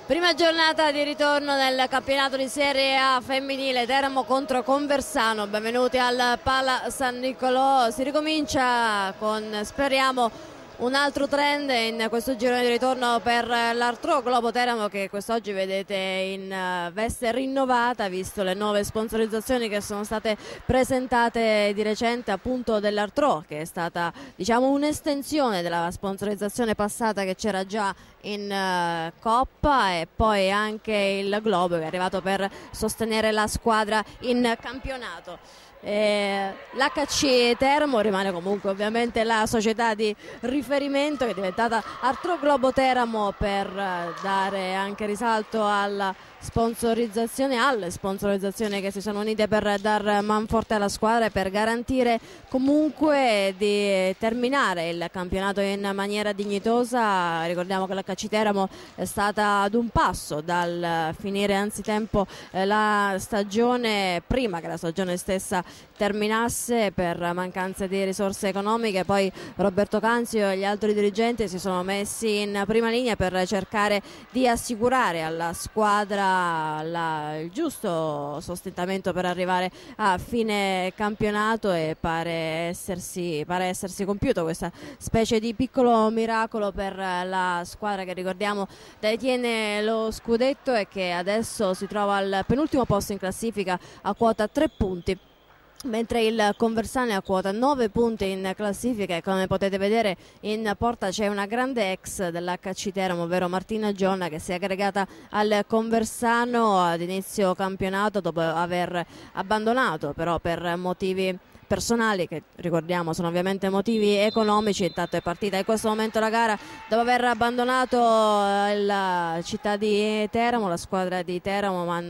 Prima giornata di ritorno nel campionato di Serie A femminile, Teramo contro Conversano. Benvenuti al Pala San Nicolò. Si ricomincia con, speriamo, un altro trend in questo girone di ritorno per l'Artrò Globo Teramo, che quest'oggi vedete in veste rinnovata, visto le nuove sponsorizzazioni che sono state presentate di recente, appunto dell'Artrò, che è stata, diciamo, un'estensione della sponsorizzazione passata che c'era già in Coppa, e poi anche il Globo che è arrivato per sostenere la squadra in campionato. L'HC Teramo rimane comunque ovviamente la società di riferimento, che è diventata Artrò Globo Teramo, per dare anche risalto alla sponsorizzazione, alle sponsorizzazioni che si sono unite per dar manforte alla squadra e per garantire comunque di terminare il campionato in maniera dignitosa. Ricordiamo che l'HC Teramo è stata ad un passo dal finire anzitempo la stagione, prima che la stagione stessa terminasse per mancanza di risorse economiche. Poi Roberto Canzio e gli altri dirigenti si sono messi in prima linea per cercare di assicurare alla squadra il giusto sostentamento per arrivare a fine campionato, e pare essersi compiuto questa specie di piccolo miracolo per la squadra che, ricordiamo, detiene lo scudetto e che adesso si trova al penultimo posto in classifica a quota 3 punti. Mentre il Conversano è a quota 9 punti in classifica, e come potete vedere in porta c'è una grande ex dell'HC Teramo, ovvero Martina Gionna, che si è aggregata al Conversano ad inizio campionato dopo aver abbandonato, però per motivi personali, che ricordiamo sono ovviamente motivi economici. Intanto è partita in questo momento la gara dopo aver abbandonato la città di Teramo, la squadra di Teramo, ma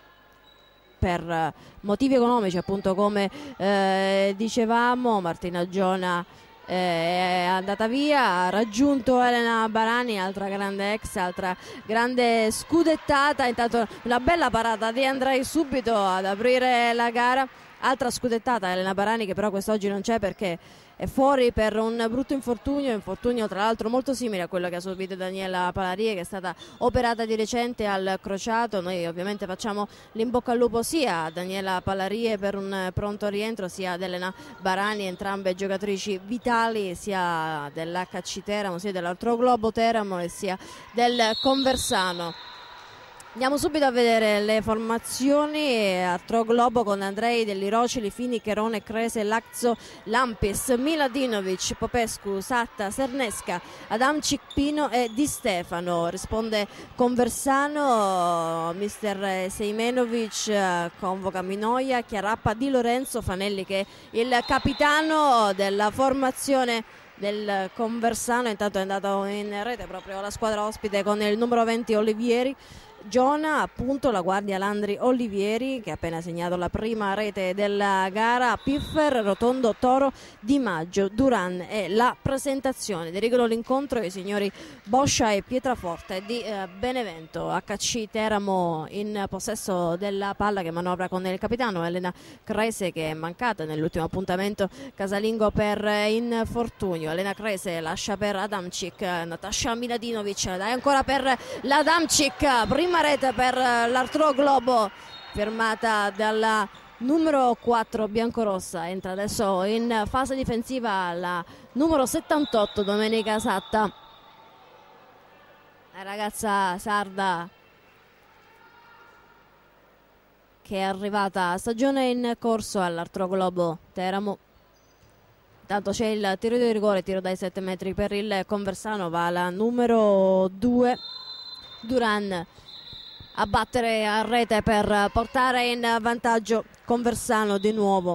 per motivi economici, appunto, come dicevamo. Martina Giona è andata via, ha raggiunto Elena Barani, altra grande ex, altra grande scudettata. Intanto una bella parata di Andrei subito ad aprire la gara. Altra scudettata, Elena Barani, che però quest'oggi non c'è perché è fuori per un brutto infortunio tra l'altro molto simile a quello che ha subito Daniela Palarie, che è stata operata di recente al crociato. Noi ovviamente facciamo l'in bocca al lupo sia a Daniela Palarie per un pronto rientro, sia ad Elena Barani, entrambe giocatrici vitali sia dell'HC Teramo, sia dell'Artrò Globo Teramo e sia del Conversano. Andiamo subito a vedere le formazioni. Artrò Globo con Andrei, Dell'Irocili, Fini, Cherone, Crese, Lazzo, Lampis, Miladinovic, Popescu, Satta, Sernesca, Adamcic, Pino e Di Stefano. Risponde Conversano, mister Sejmenovic convoca Minoia, Chiarappa, Di Lorenzo, Fanelli che è il capitano della formazione del Conversano. Intanto è andato in rete proprio la squadra ospite con il numero 20 Olivieri. Giona, appunto, la guardia Landri Olivieri, che ha appena segnato la prima rete della gara. Piffer, Rotondo, Toro, Di Maggio, Duran e la presentazione. Dirigono l'incontro i signori Boscia e Pietraforte di Benevento. HC Teramo in possesso della palla, che manovra con il capitano Elena Crese, che è mancata nell'ultimo appuntamento casalingo per infortunio. Elena Crese lascia per Adamcic, Natascia Miladinovic, dai ancora per l'Adamcic, prima rete per l'Artrò Globo firmata dalla numero 4 biancorossa. Entra adesso in fase difensiva la numero 78 Domenica Satta, la ragazza sarda che è arrivata a stagione in corso all'Artrò Globo Teramo. Intanto c'è il tiro di rigore, tiro dai 7 metri per il Conversano, va la numero 2 Duran a battere a rete per portare in vantaggio Conversano di nuovo.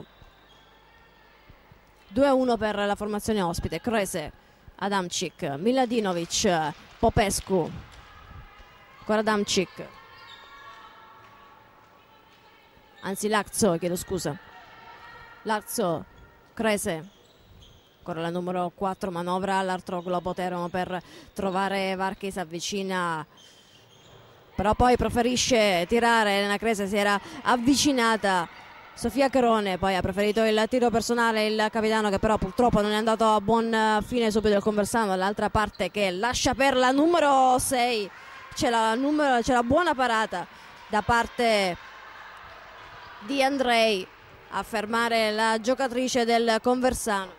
2-1 per la formazione ospite. Crese, Adamcic, Miladinovic, Popescu, ancora Adamcic, anzi Lazzo, chiedo scusa, Lazzo, Crese, ancora la numero 4 manovra all'Artrò Globo Teramo per trovare Varchi, si avvicina però poi preferisce tirare. Elena Crese si era avvicinata, Sofia Cherone poi ha preferito il tiro personale, il capitano, che però purtroppo non è andato a buon fine subito il Conversano dall'altra parte, che lascia per la numero 6 c'è la buona parata da parte di Andrei a fermare la giocatrice del Conversano.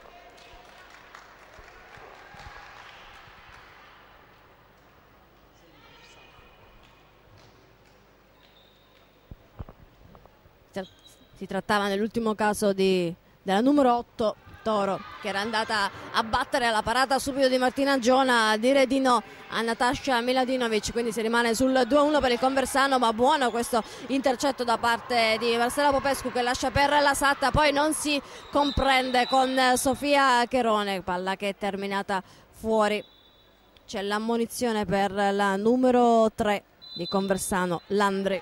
Si trattava nell'ultimo caso della numero 8 Toro, che era andata a battere alla parata subito di Martina Giona, a dire di no a Natasha Miladinovic, quindi si rimane sul 2-1 per il Conversano, ma buono questo intercetto da parte di Marcela Popescu che lascia per la Satta, poi non si comprende con Sofia Cherone, palla che è terminata fuori. C'è l'ammonizione per la numero 3 di Conversano, Landri.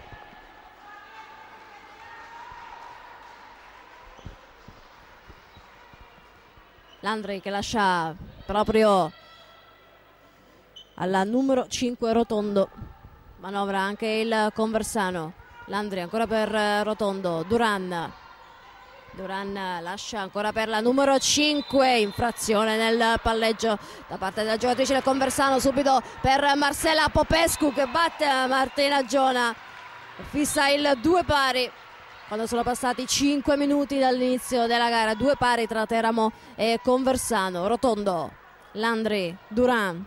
Landri che lascia proprio alla numero 5 Rotondo, manovra anche il Conversano. Landri ancora per Rotondo, Duran lascia ancora per la numero 5, infrazione nel palleggio da parte della giocatrice del Conversano, subito per Marcela Popescu che batte Martina Giona, fissa il 2 pari. Quando sono passati 5 minuti dall'inizio della gara, 2 pari tra Teramo e Conversano. Rotondo, Landri, Duran.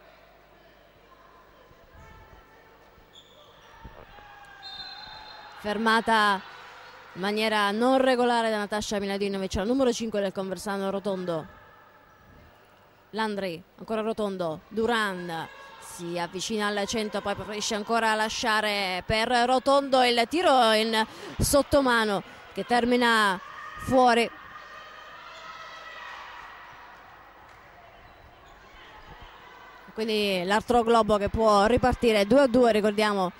Fermata in maniera non regolare da Natasha Miladinovic, la numero 5 del Conversano, Rotondo. Landri, ancora Rotondo, Duran. Si avvicina al centro, poi preferisce ancora lasciare per Rotondo il tiro in sottomano che termina fuori. Quindi l'altro globo che può ripartire 2-2, ricordiamo,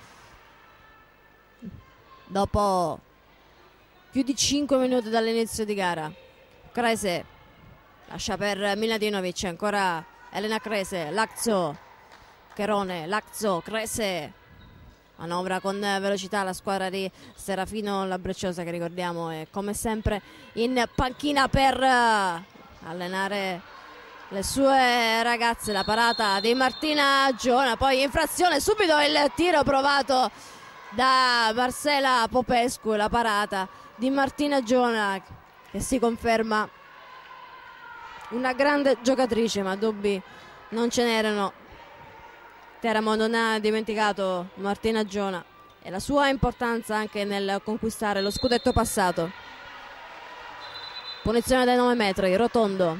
dopo più di 5 minuti dall'inizio di gara. Crese lascia per Miladinovic, ancora Elena Crese, Lazzo, Cherone, Lazzo, Crese, manovra con velocità la squadra di Serafino Labbreciosa, che ricordiamo è come sempre in panchina per allenare le sue ragazze. La parata di Martina Giona, poi infrazione, subito il tiro provato da Marcela Popescu, la parata di Martina Giona che si conferma una grande giocatrice, ma dubbi non ce n'erano. Teramo non ha dimenticato Martina Giona e la sua importanza anche nel conquistare lo scudetto passato. Punizione dai 9 metri, Rotondo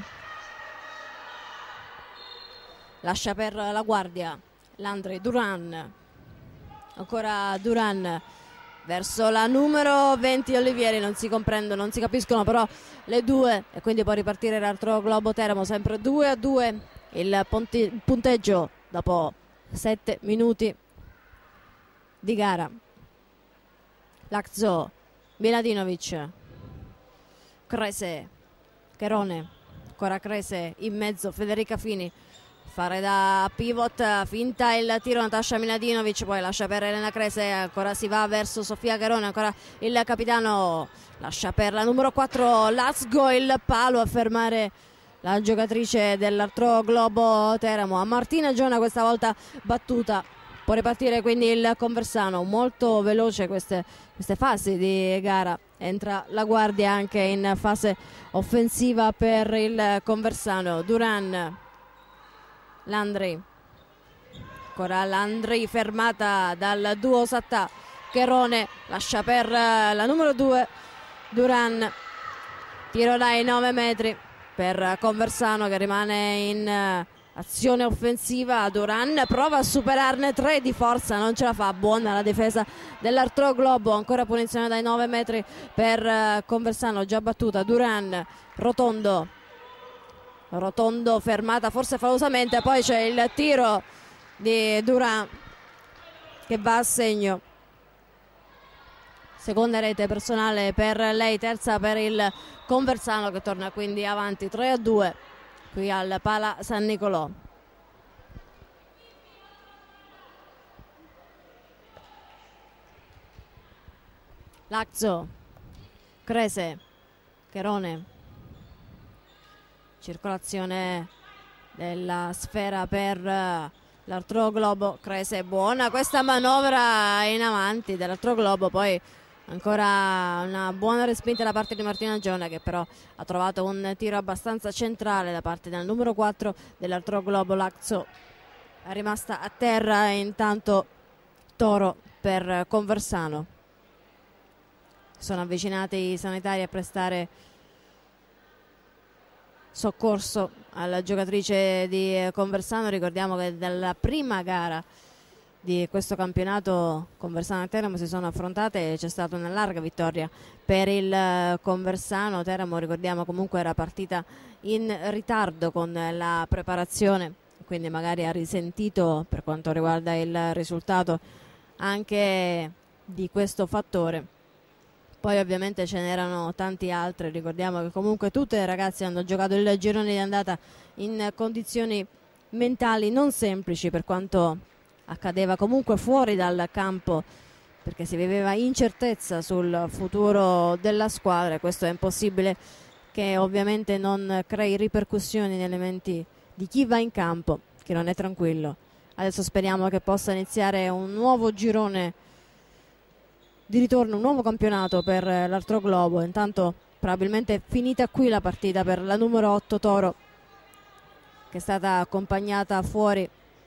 lascia per la guardia, Landri, Duran, ancora Duran verso la numero 20 Olivieri. Non si comprendono, non si capiscono però le due, e quindi può ripartire l'altro globo Teramo, sempre 2-2 il punteggio dopo 7 minuti di gara. Lazzo, Miladinovic, Crese, Cherone, ancora Crese in mezzo, Federica Fini, fare da pivot, finta il tiro Natasha Miladinovic, poi lascia per Elena Crese, ancora si va verso Sofia Cherone, ancora il capitano lascia per la numero 4 Lasgo, il palo a fermare la giocatrice dell'altro globo Teramo. A Martina Giona questa volta battuta. Può ripartire quindi il Conversano, molto veloce queste fasi di gara. Entra la guardia anche in fase offensiva per il Conversano. Duran, Landri, ancora Landri fermata dal duo Sattà. Cherone lascia per la numero 2 Duran, tiro dai 9 metri per Conversano che rimane in azione offensiva. Duran prova a superarne 3 di forza, non ce la fa, buona la difesa dell'altro globo. Ancora punizione dai 9 metri per Conversano, già battuta. Duran, Rotondo fermata forse falosamente, poi c'è il tiro di Duran che va a segno. Seconda rete personale per lei, terza per il Conversano che torna quindi avanti 3-2 qui al Pala San Nicolò. Lazzo, Crese, Cherone, circolazione della sfera per l'altro globo. Crese, buona questa manovra in avanti dell'altro globo, poi ancora una buona respinta da parte di Martina Giona, che però ha trovato un tiro abbastanza centrale da parte del numero 4 dell'altro globo. Laczo è rimasta a terra e intanto toro per Conversano. Sono avvicinati i sanitari a prestare soccorso alla giocatrice di Conversano. Ricordiamo che dalla prima gara di questo campionato Conversano e Teramo si sono affrontate e c'è stata una larga vittoria per il Conversano. Teramo, ricordiamo, comunque era partita in ritardo con la preparazione, quindi magari ha risentito per quanto riguarda il risultato anche di questo fattore. Poi ovviamente ce n'erano tanti altri, ricordiamo che comunque tutte le ragazze hanno giocato il girone di andata in condizioni mentali non semplici, per quanto accadeva comunque fuori dal campo, perché si viveva incertezza sul futuro della squadra. Questo è impossibile che ovviamente non crei ripercussioni nelle menti di chi va in campo, che non è tranquillo. Adesso speriamo che possa iniziare un nuovo girone di ritorno, un nuovo campionato per l'altro globo. Intanto probabilmente è finita qui la partita per la numero 8 Toro, che è stata accompagnata fuori,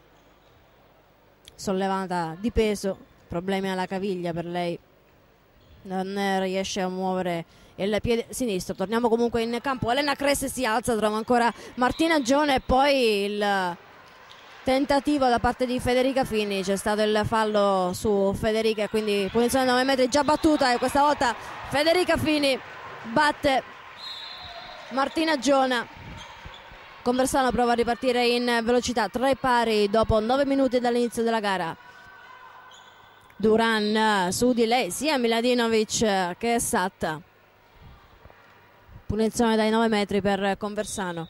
sollevata di peso, problemi alla caviglia per lei, non riesce a muovere il piede sinistro. Torniamo comunque in campo, Elena Cresse si alza, trova ancora Martina Gione e poi il tentativo da parte di Federica Fini. C'è stato il fallo su Federica e quindi punizione a 9 metri già battuta, e questa volta Federica Fini batte Martina Giona. Conversano prova a ripartire in velocità, 3 pari dopo 9 minuti dall'inizio della gara. Duran su di lei sia Miladinovic che Satta. Punizione dai 9 metri per Conversano.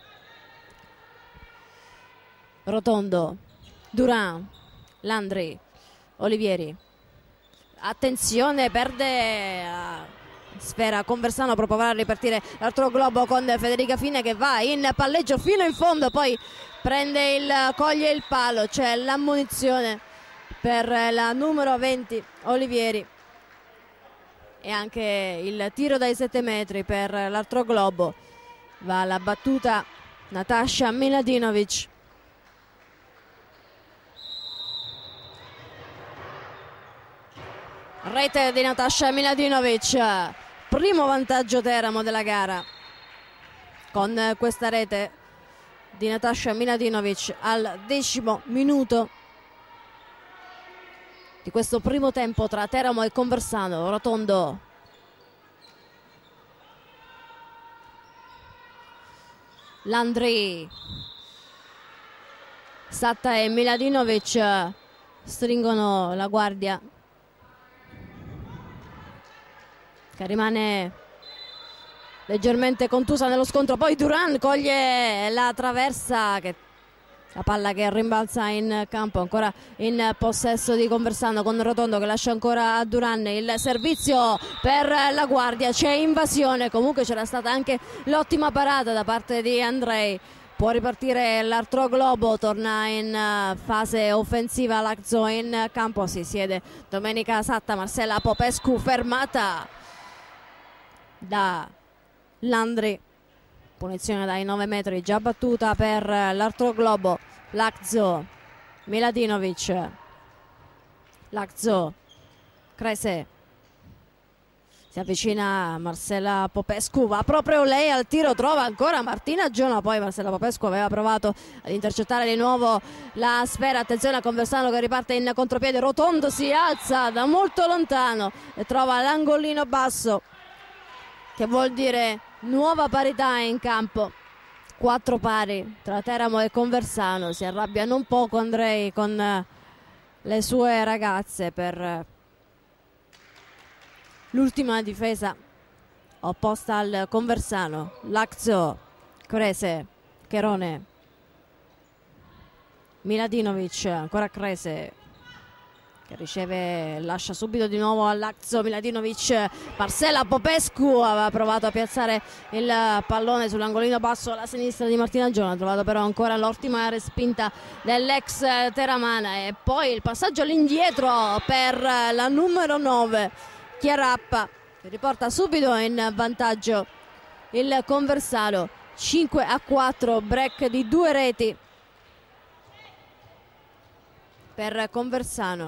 Rotondo, Duran, Landri, Olivieri. Attenzione, perde sfera Conversano per provare a ripartire l'altro globo con Federica Fine, che va in palleggio fino in fondo, poi coglie il palo. C'è l'ammonizione per la numero 20 Olivieri e anche il tiro dai 7 metri per l'altro globo. Va alla battuta Natasha Miladinovic. Rete di Natasha Miladinovic, primo vantaggio Teramo della gara con questa rete di Natasha Miladinovic al 10° minuto di questo primo tempo tra Teramo e Conversano. Rotondo, Landri, Satta e Miladinovic stringono la guardia, che rimane leggermente contusa nello scontro. Poi Duran coglie la traversa, la palla che rimbalza in campo, ancora in possesso di Conversano con Rotondo che lascia ancora a Duran. Il servizio per la guardia, c'è invasione, comunque c'era stata anche l'ottima parata da parte di Andrei. Può ripartire l'altro globo, torna in fase offensiva Laczo in campo, si siede Domenica Satta. Marcella Popescu fermata da Landri, punizione dai 9 metri già battuta per l'altro globo. Laczo, Miladinovic, Laczo, Crese, si avvicina Marcella Popescu, va proprio lei al tiro, trova ancora Martina Giona. Poi Marcella Popescu aveva provato ad intercettare di nuovo la sfera. Attenzione a Conversano che riparte in contropiede. Rotondo si alza da molto lontano e trova l'angolino basso, che vuol dire nuova parità in campo. 4 pari tra Teramo e Conversano. Si arrabbia non poco Andrei con le sue ragazze per l'ultima difesa opposta al Conversano. Laczo, Crese, Cherone, Miladinovic, ancora Crese, che riceve, lascia subito di nuovo all'Akzo Miladinovic. Marcela Popescu aveva provato a piazzare il pallone sull'angolino basso alla sinistra di Martina Giona, ha trovato però ancora l'ottima respinta dell'ex Teramana, e poi il passaggio all'indietro per la numero 9 Chiarappa, che riporta subito in vantaggio il Conversano. 5-4, break di 2 reti per Conversano.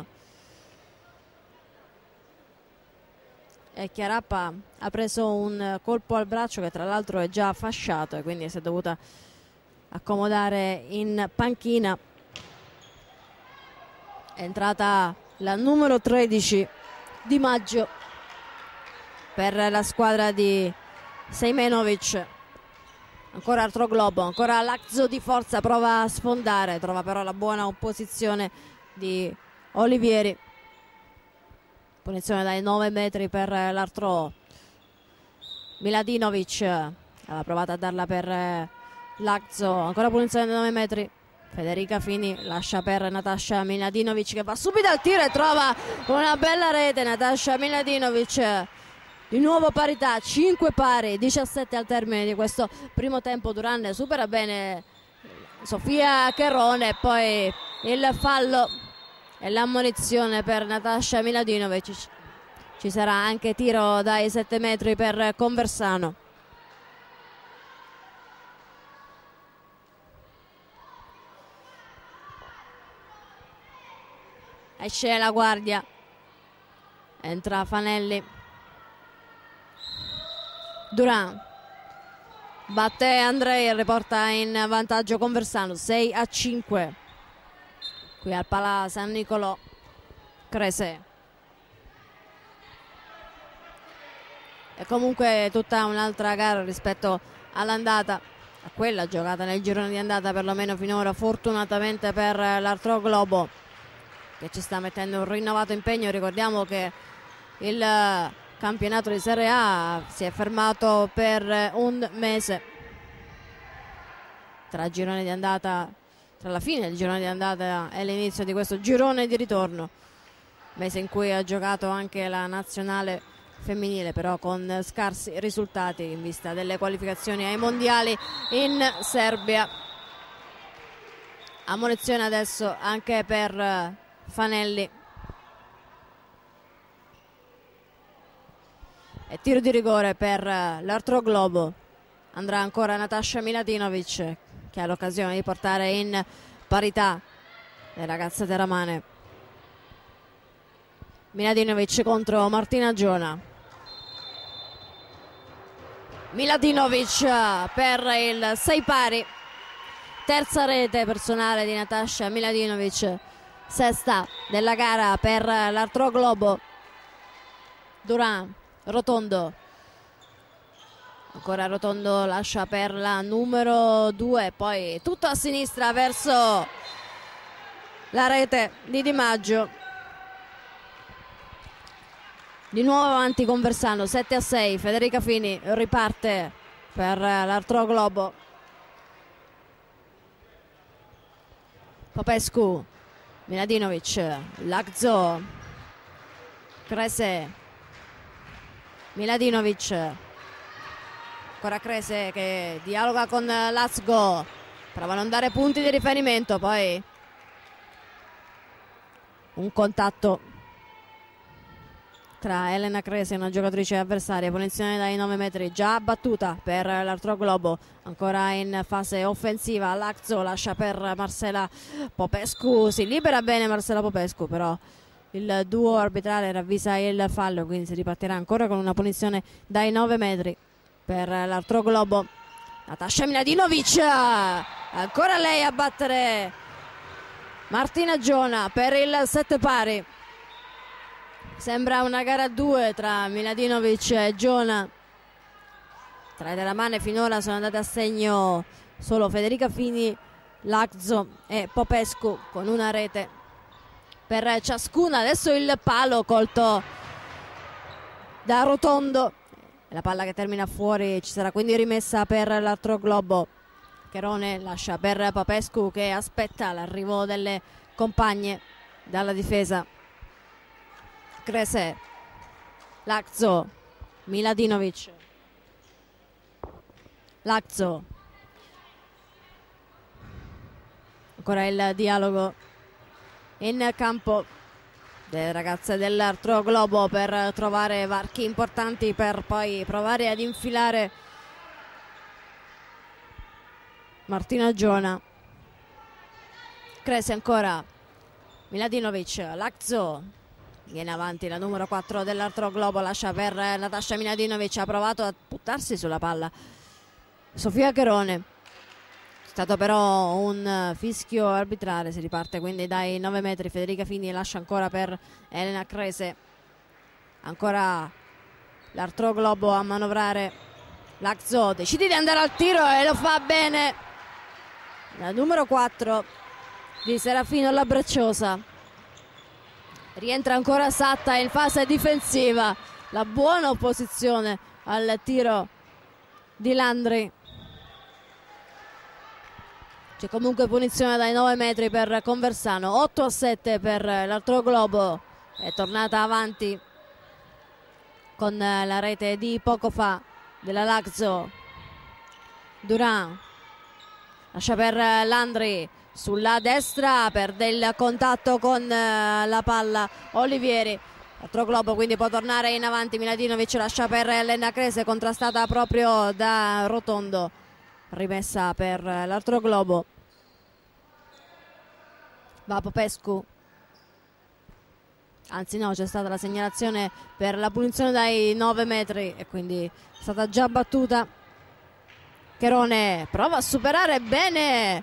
E Chiarappa ha preso un colpo al braccio che tra l'altro è già fasciato, e quindi si è dovuta accomodare in panchina. È entrata la numero 13 Di Maggio per la squadra di Sejmenovic. Ancora altro globo, ancora l'Akzo di forza, prova a sfondare, trova però la buona opposizione di Olivieri. Punizione dai 9 metri per l'Artro. Miladinovic aveva provato a darla per l'Akzo, ancora punizione dai 9 metri. Federica Fini lascia per Natasha Miladinovic, che va subito al tiro e trova una bella rete. Natasha Miladinovic, di nuovo parità, 5 pari, 17 al termine di questo primo tempo. Duran supera bene Sofia Cherone, e poi il fallo e l'ammonizione per Natasha Miladinovic. Ci sarà anche tiro dai 7 metri per Conversano. Esce la guardia, entra Fanelli. Duran batte Andrei e riporta in vantaggio Conversano, 6-5 qui al Pala San Nicolò. Crese, e comunque tutta un'altra gara rispetto all'andata, a quella giocata nel girone di andata, perlomeno finora, fortunatamente per l'Artro Globo, che ci sta mettendo un rinnovato impegno. Ricordiamo che il campionato di Serie A si è fermato per un mese tra girone di andata, tra la fine del girone di andata e l'inizio di questo girone di ritorno, mese in cui ha giocato anche la nazionale femminile, però con scarsi risultati in vista delle qualificazioni ai mondiali in Serbia. Ammonizione adesso anche per Fanelli e tiro di rigore per l'Artro Globo. Andrà ancora Natasha Miladinovic, che ha l'occasione di portare in parità le ragazze teramane. Miladinovic contro Martina Giona. Miladinovic per il 6 pari, terza rete personale di Natasha Miladinovic, sesta della gara per l'Artro Globo. Duran, Rotondo, ancora Rotondo lascia per la numero 2, poi tutto a sinistra verso la rete di Di Maggio. Di nuovo avanti Conversano, 7-6. Federica Fini riparte per l'Artro Globo. Popescu, Miladinovic, L'Akzo, Crese, Miladinovic, ancora Crese che dialoga con Lazgo, prova a non dare punti di riferimento, poi un contatto tra Elena Crese e una giocatrice avversaria. Punizione dai 9 metri già battuta per l'Artro Globo, ancora in fase offensiva. L'Akzo lascia per Marcela Popescu, si libera bene Marcela Popescu, però il duo arbitrale ravvisa il fallo, quindi si ripartirà ancora con una punizione dai 9 metri per l'Artro Globo. Natasha Miladinovic, ancora lei a battere Martina Giona per il 7 pari. Sembra una gara a 2 tra Miladinovic e Giona. Tra le teramane finora sono andate a segno solo Federica Fini, L'Akzo e Popescu, con una rete per ciascuna. Adesso il palo colto da Rotondo, la palla che termina fuori, ci sarà quindi rimessa per l'Artro Globo. Cherone lascia per Popescu, che aspetta l'arrivo delle compagne dalla difesa. Crese, Laxo, Miladinovic, Laxo, ancora il dialogo in campo delle ragazze dell'Altro Globo per trovare varchi importanti per poi provare ad infilare Martina Giona. Crese ancora, Miladinovic, Laxo, viene avanti la numero 4 dell'Altro Globo, lascia per Natasha Miladinovic, ha provato a buttarsi sulla palla Sofia Cherone, è stato però un fischio arbitrale, si riparte quindi dai 9 metri. Federica Fini lascia ancora per Elena Crese, ancora l'Altro Globo a manovrare. Laxo decide di andare al tiro e lo fa bene la numero 4 di Serafino Labracciosa. Rientra ancora Satta in fase difensiva, la buona opposizione al tiro di Landri. C'è comunque punizione dai 9 metri per Conversano. 8-7 per l'Altro Globo, è tornata avanti con la rete di poco fa della Laxo. Duran lascia per Landri sulla destra, perde il contatto con la palla Olivieri. L'Altro Globo quindi può tornare in avanti. Miladinovic lascia per Elena Crese, contrastata proprio da Rotondo. Rimessa per l'Altro Globo. Va Popescu, anzi no, c'è stata la segnalazione per la punizione dai 9 metri e quindi è stata già battuta. Cherone prova a superare bene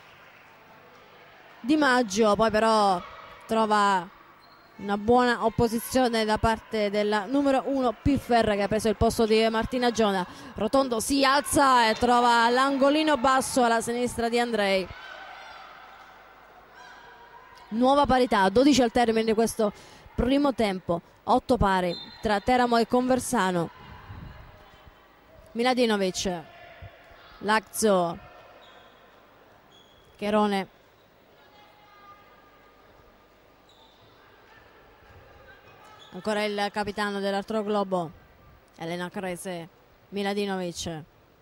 Di Maggio, poi però trova una buona opposizione da parte della numero 1 Piffer, che ha preso il posto di Martina Giona. Rotondo si alza e trova l'angolino basso alla sinistra di Andrei. Nuova parità, 12 al termine di questo primo tempo, 8 pari tra Teramo e Conversano. Miladinovic, Laxo, Cherone, ancora il capitano dell'Altro Globo, Elena Crese. Miladinovic,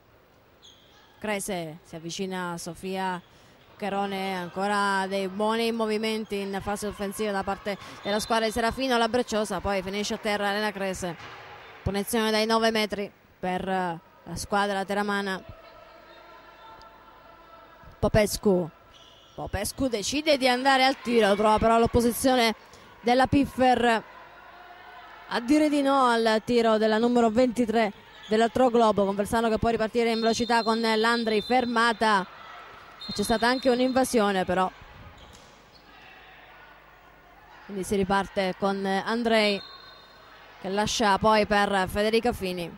Crese si avvicina a Sofia Cherone, ancora dei buoni movimenti in fase offensiva da parte della squadra di Serafino Labracciosa, poi finisce a terra Elena Crese. Punizione dai 9 metri per la squadra teramana. Popescu decide di andare al tiro, trova però l'opposizione della Piffer a dire di no al tiro della numero 23 dell'Altro Globo. Conversano che può ripartire in velocità con Landri, fermata. C'è stata anche un'invasione però, quindi si riparte con Andrei che lascia poi per Federica Fini.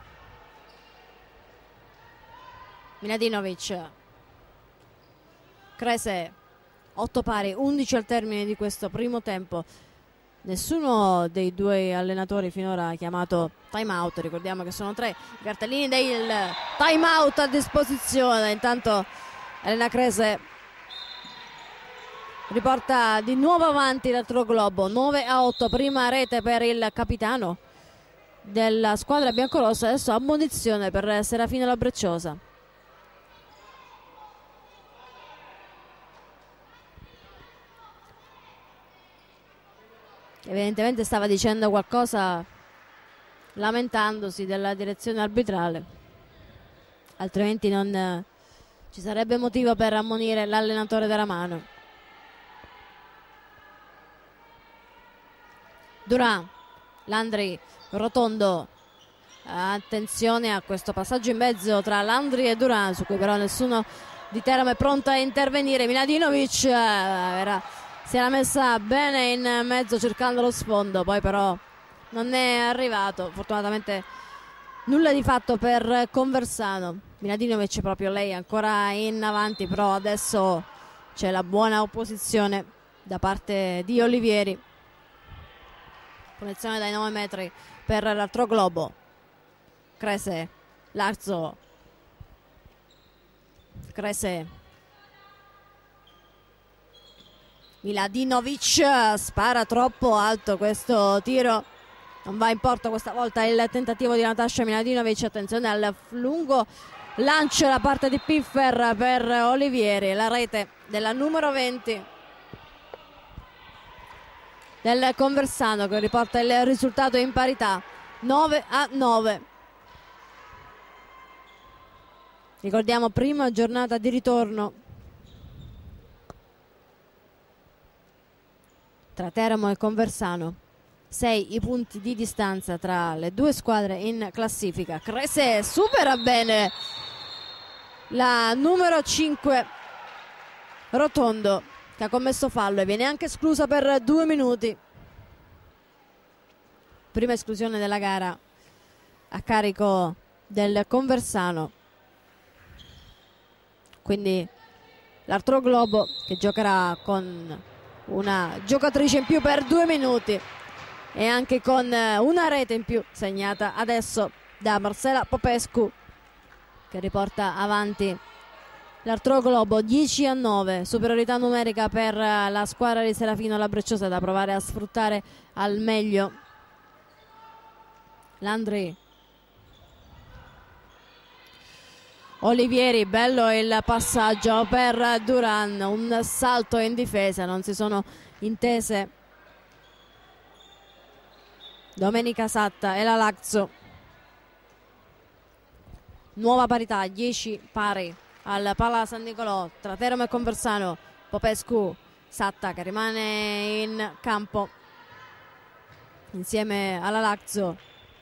Miladinovic, Crese, 8 pari, 11 al termine di questo primo tempo. Nessuno dei due allenatori finora ha chiamato time out, ricordiamo che sono 3 i cartellini del time out a disposizione. Intanto Elena Crese riporta di nuovo avanti l'Altro Globo, 9-8, prima rete per il capitano della squadra biancorossa. Adesso ammonizione per Serafino Labracciosa. Evidentemente stava dicendo qualcosa, lamentandosi della direzione arbitrale, altrimenti non ci sarebbe motivo per ammonire l'allenatore teramano. Duran, Landri, Rotondo, attenzione a questo passaggio in mezzo tra Landri e Duran, su cui però nessuno di Teramo è pronto a intervenire. Miladinovic si era messa bene in mezzo cercando lo sfondo, poi però non è arrivato. Fortunatamente nulla di fatto per Conversano. Miladinovic proprio lei ancora in avanti, però adesso c'è la buona opposizione da parte di Olivieri. Punizione dai 9 metri per l'Altro Globo. Crese, Laxo, Crese, Miladinovic spara troppo alto questo tiro Non va in porto questa volta il tentativo di Natasha Miladinovic. Attenzione al lungo lancio da parte di Piffer per Olivieri. La rete della numero 20 del Conversano, che riporta il risultato in parità 9-9. Ricordiamo, prima giornata di ritorno tra Teramo e Conversano. 6 i punti di distanza tra le due squadre in classifica. Crese supera bene la numero 5 Rotondo, che ha commesso fallo e viene anche esclusa per 2 minuti. Prima esclusione della gara a carico del Conversano. Quindi l'Arturo Globo, che giocherà con una giocatrice in più per 2 minuti e anche con una rete in più segnata adesso da Marcela Popescu, che riporta avanti l'Arturo Globo 10-9. Superiorità numerica per la squadra di Serafino Labbrecciose, da provare a sfruttare al meglio. Landry, Olivieri, bello il passaggio per Duran, un salto in difesa, non si sono intese Domenica Satta e la Lazio. Nuova parità, 10 pari al Pala San Nicolò tra Teramo e Conversano. Popescu, Satta che rimane in campo insieme alla Lazio.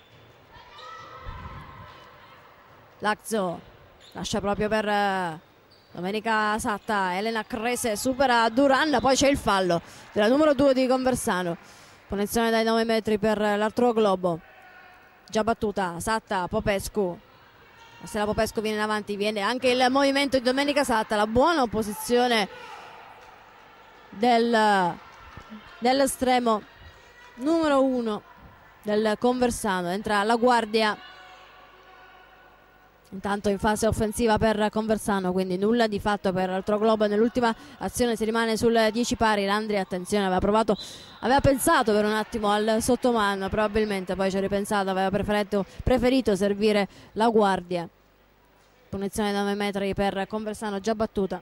Lazio lascia proprio per Domenica Satta. Elena Crese supera Duran, poi c'è il fallo della numero 2 di Conversano. Punizione dai 9 metri per l'Arturo Globo. Già battuta Satta, Popescu. Se la Popescu viene in avanti, viene anche il movimento di Domenica Satta. La buona opposizione dell'estremo numero 1 del Conversano. Entra la guardia intanto in fase offensiva per Conversano, quindi nulla di fatto per l'Arturo Globo. Nell'ultima azione si rimane sul 10 pari. Landri, attenzione, aveva pensato per un attimo al sottomano, probabilmente poi ci ha ripensato, aveva preferito servire la guardia. Punizione da 9 metri per Conversano, già battuta.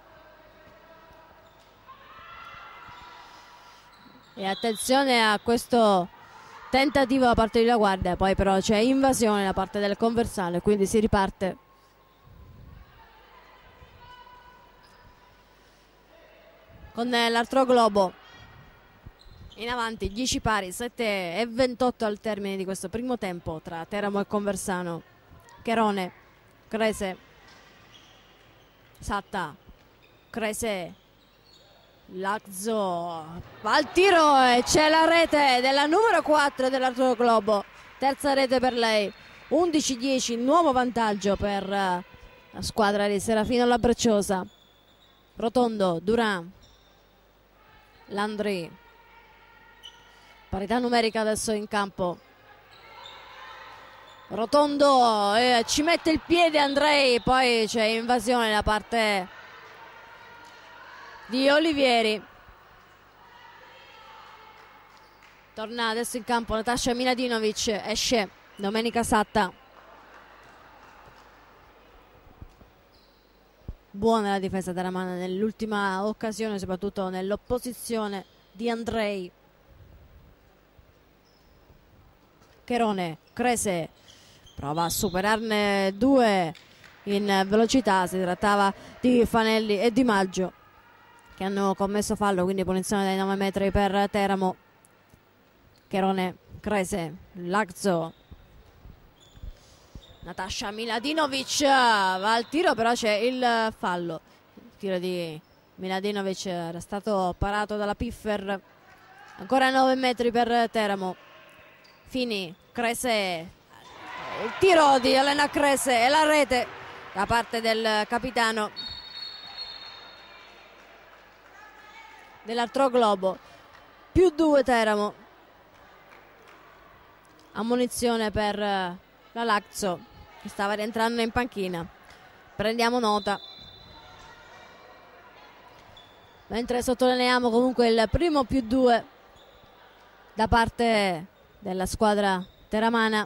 E attenzione a questo tentativo da parte della guardia, poi però c'è invasione da parte del Conversano e quindi si riparte. Con l'Arturo Globo in avanti, 10 pari, 7:28 al termine di questo primo tempo tra Teramo e Conversano. Cherone, Crese, Satta, Crese, Lazio va al tiro e c'è la rete della numero 4 dell'Arturo Globo, terza rete per lei. 11-10, nuovo vantaggio per la squadra di Serafino Labbrecciose. Rotondo, Duran, Landry, parità numerica adesso in campo. Rotondo, ci mette il piede Andrei, poi c'è invasione da parte di Olivieri. Torna adesso in campo Natasha Miladinovic, esce Domenica Satta. Buona la difesa teramana nell'ultima occasione, soprattutto nell'opposizione di Andrei. Cherone, Crese prova a superarne 2 in velocità. Si trattava di Fanelli e Di Maggio, che hanno commesso fallo, quindi punizione dai 9 metri per Teramo. Cherone, Crese, Lazio, Natasha Miladinovic va al tiro, però c'è il fallo. Il tiro di Miladinovic era stato parato dalla Piffer. Ancora 9 metri per Teramo. Fini, Crese, il tiro di Elena Crese e la rete da parte del capitano dell'Arturo Globo. +2 Teramo. Ammonizione per la Lazio, che stava rientrando in panchina. Prendiamo nota. Mentre sottolineiamo comunque il primo +2 da parte della squadra teramana.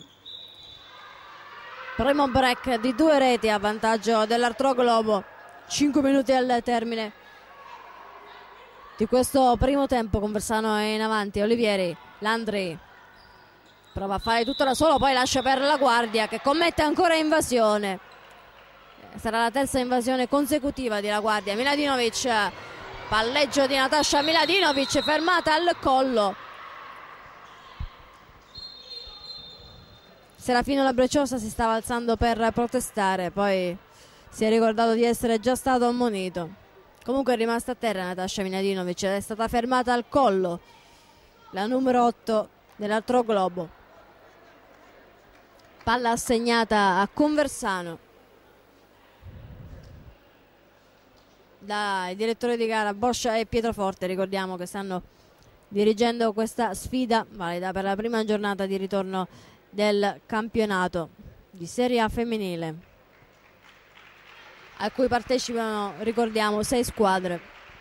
Primo break di 2 reti a vantaggio dell'Arturo Globo. 5 minuti al termine di questo primo tempo. Conversano è in avanti. Olivieri, Landri prova a fare tutto da solo, poi lascia per la guardia che commette ancora invasione. Sarà la terza invasione consecutiva di La Guardia. Miladinovic, palleggio di Natasha Miladinovic, fermata al collo. Serafino Labbreciosa si stava alzando per protestare, poi si è ricordato di essere già stato ammonito. Comunque è rimasta a terra Natasha Miladinovic, è stata fermata al collo la numero 8 dell'Arturo Globo. Palla assegnata a Conversano dai direttori di gara Boscia e Pietroforte. Ricordiamo che stanno dirigendo questa sfida valida per la prima giornata di ritorno del campionato di Serie A femminile, a cui partecipano, ricordiamo, 6 squadre.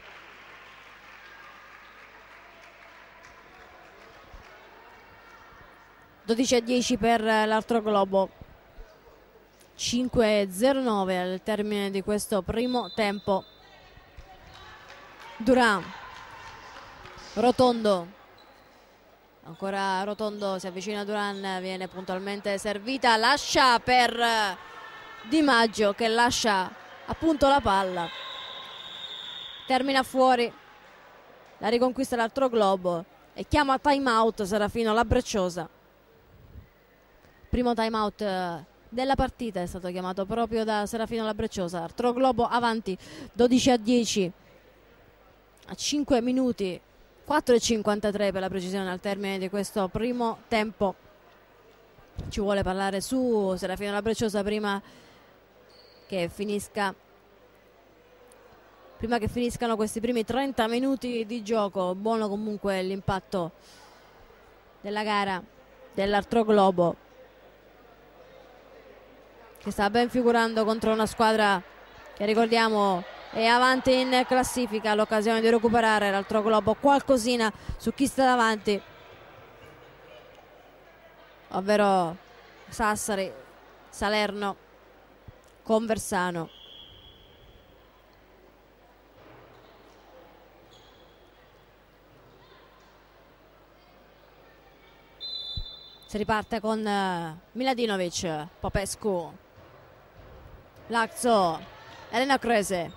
(12:10) per l'Arturo Globo, 5:09 al termine di questo primo tempo. Duran, Rotondo, ancora Rotondo, si avvicina a Duran, viene puntualmente servita, lascia per Di Maggio che lascia appunto la palla, termina fuori, la riconquista l'Arturo Globo e chiama time out Serafino Labbreciosa. Primo time out della partita è stato chiamato proprio da Serafino Labbreciosa. Arturo Globo avanti 12:10 a 5 minuti 4:53 per la precisione al termine di questo primo tempo. Ci vuole parlare su Serafino Labbreciosa prima che finiscano questi primi 30 minuti di gioco. Buono comunque l'impatto della gara dell'Arturo Globo, che sta ben figurando contro una squadra che, ricordiamo, è avanti in classifica. L'occasione di recuperare l'Arturo Globo qualcosina su chi sta davanti, ovvero Sassari, Salerno, Conversano. Si riparte con Miladinovic, Popescu, Laczo, Elena Crese,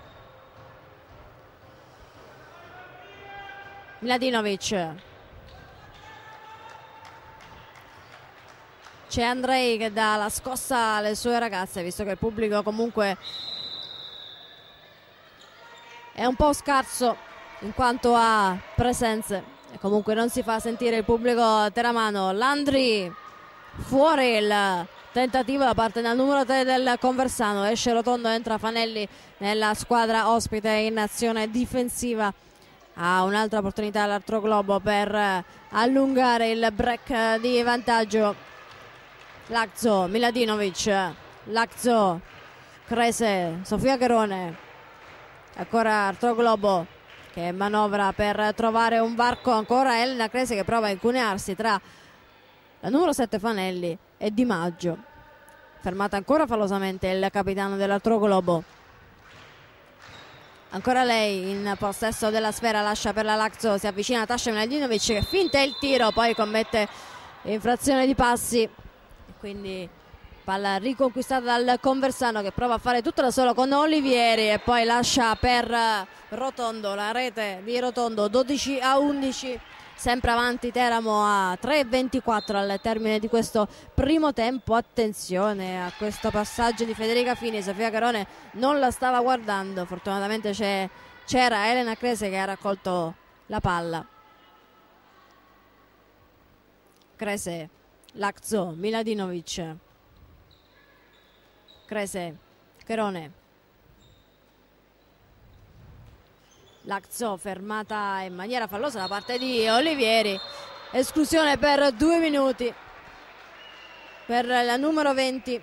Miladinovic, c'è Andrei che dà la scossa alle sue ragazze, visto che il pubblico comunque è un po' scarso in quanto a presenze e comunque non si fa sentire il pubblico teramano. Landri, fuori il tentativo da parte del numero 3 del Conversano, esce Rotondo, entra Fanelli nella squadra ospite in azione difensiva. Ha un'altra opportunità l'Arturo Globo per allungare il break di vantaggio. Laczo, Miladinovic, Laczo, Crese, Sofia Cherone, ancora Arturo Globo che manovra per trovare un varco, ancora Elena Crese che prova a incunearsi tra la numero 7 Fanelli e Di Maggio. Fermata ancora fallosamente il capitano dell'Arturo Globo. Ancora lei in possesso della sfera, lascia per la Laczo, si avvicina a Tasha Miladinovic che finta il tiro, poi commette infrazione di passi e quindi palla riconquistata dal Conversano che prova a fare tutto da solo con Olivieri e poi lascia per Rotondo, la rete di Rotondo. 12:11, sempre avanti Teramo a 3:24 al termine di questo primo tempo. Attenzione a questo passaggio di Federica Fini, Sofia Carone non la stava guardando, fortunatamente c'era Elena Crese che ha raccolto la palla. Crese, Laczo, Miladinovic, Crese, Cherone, Laczo fermata in maniera fallosa da parte di Olivieri, esclusione per 2 minuti per la numero 20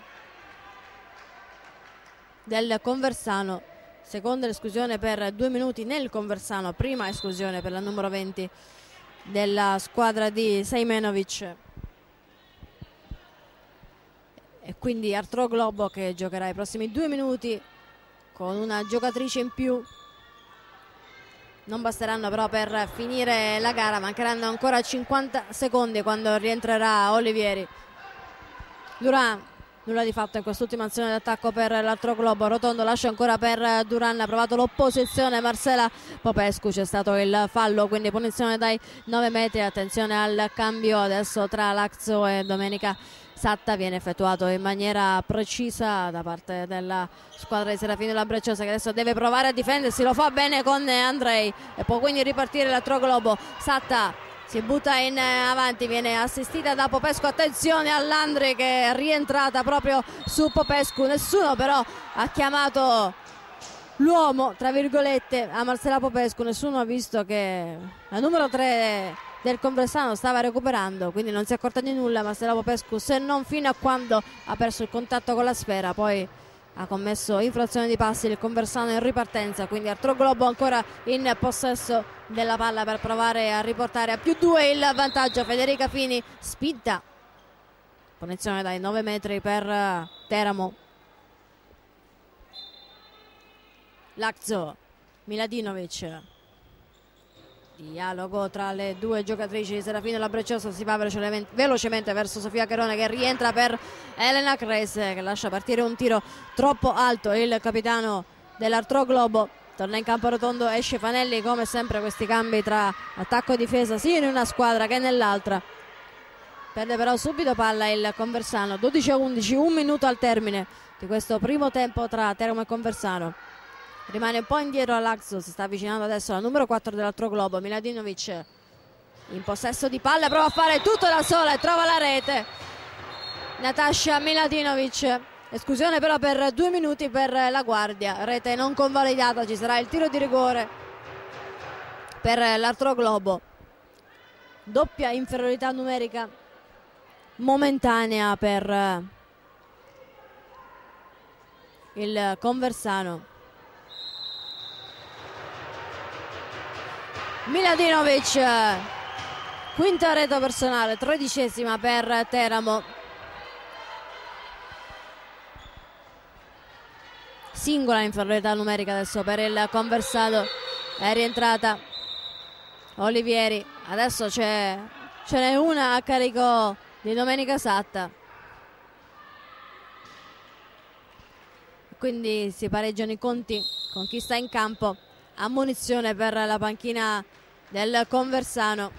del Conversano, seconda esclusione per 2 minuti nel Conversano, prima esclusione per la numero 20 della squadra di Sejmenovic. e quindi Arturo Globo che giocherà i prossimi 2 minuti con una giocatrice in più. Non basteranno però per finire la gara, mancheranno ancora 50 secondi quando rientrerà Olivieri. Duran, nulla di fatto in quest'ultima azione d'attacco per l'Arturo Globo. Rotondo lascia ancora per Duran, ha provato l'opposizione Marcela Popescu, c'è stato il fallo, quindi punizione dai 9 metri. Attenzione al cambio adesso tra Laczo e Domenica Satta, viene effettuato in maniera precisa da parte della squadra di Serafino Labracciosa, che adesso deve provare a difendersi, lo fa bene con Andrei e può quindi ripartire l'Arturo Globo. Satta si butta in avanti, viene assistita da Popescu, attenzione all'Andri che è rientrata proprio su Popescu, nessuno però ha chiamato l'uomo tra virgolette a Marcela Popescu, nessuno ha visto che la numero 3 del Conversano stava recuperando, quindi non si è accorta di nulla Marcela Popescu, se non fino a quando ha perso il contatto con la sfera, poi ha commesso infrazione di passi il Conversano in ripartenza, quindi Arturo Globo ancora in possesso della palla per provare a riportare a +2 il vantaggio. Federica Fini, spinta, punizione dai 9 metri per Teramo. Laczo, Miladinovic, dialogo tra le due giocatrici di Serafino Labracciosa, si va velocemente verso Sofia Cherone che rientra per Elena Crese che lascia partire un tiro troppo alto. Il capitano dell'Arturo Globo torna in campo Rotondo, esce Fanelli, come sempre questi cambi tra attacco e difesa sia in una squadra che nell'altra. Perde però subito palla il Conversano, 12-11, 1 minuto al termine di questo primo tempo tra Teramo e Conversano. Rimane un po' indietro Laczo, si sta avvicinando adesso la numero 4 dell'Arturo Globo, Miladinovic in possesso di palla, prova a fare tutto da sola e trova la rete. Natasha Miladinovic, esclusione però per 2 minuti per la Guardia, rete non convalidata, ci sarà il tiro di rigore per l'Arturo Globo. Doppia inferiorità numerica momentanea per il Conversano. Miladinovic, quinta rete personale, 13ª per Teramo. Singola inferiorità numerica adesso per il Conversano, è rientrata Olivieri, adesso ce n'è una a carico di Domenica Satta, quindi si pareggiano i conti con chi sta in campo. Ammonizione per la panchina del Conversano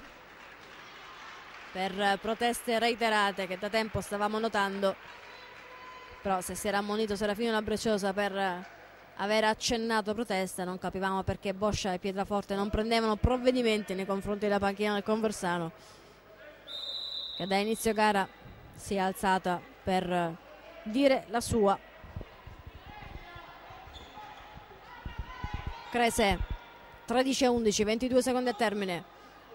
per proteste reiterate che da tempo stavamo notando, però se si era ammonito Serafino Labracciosa per aver accennato protesta non capivamo perché Boscia e Pietraforte non prendevano provvedimenti nei confronti della panchina del Conversano, che da inizio gara si è alzata per dire la sua. Crese, 13-11, 22 secondi a termine.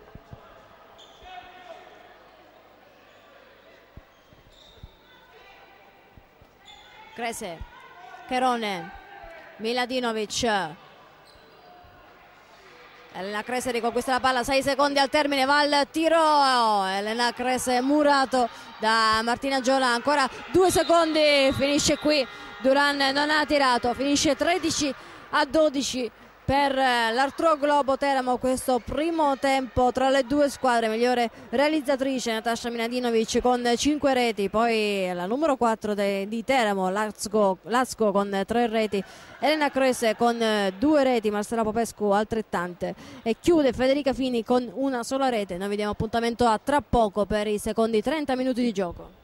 Crese, Cherone, Miladinovic. Elena Crese riconquista la palla, 6 secondi al termine, va al tiro. Elena Crese murato da Martina Giola, ancora 2 secondi, finisce qui. Duran non ha tirato, finisce 13-12 per l'Arturo Globo Teramo questo primo tempo tra le due squadre. Migliore realizzatrice Natasha Miladinovic con 5 reti, poi la numero 4 di Teramo Lasco con 3 reti, Elena Crese con 2 reti, Marcela Popescu altrettante e chiude Federica Fini con una sola rete. Noi vediamo appuntamento a tra poco per i secondi 30 minuti di gioco.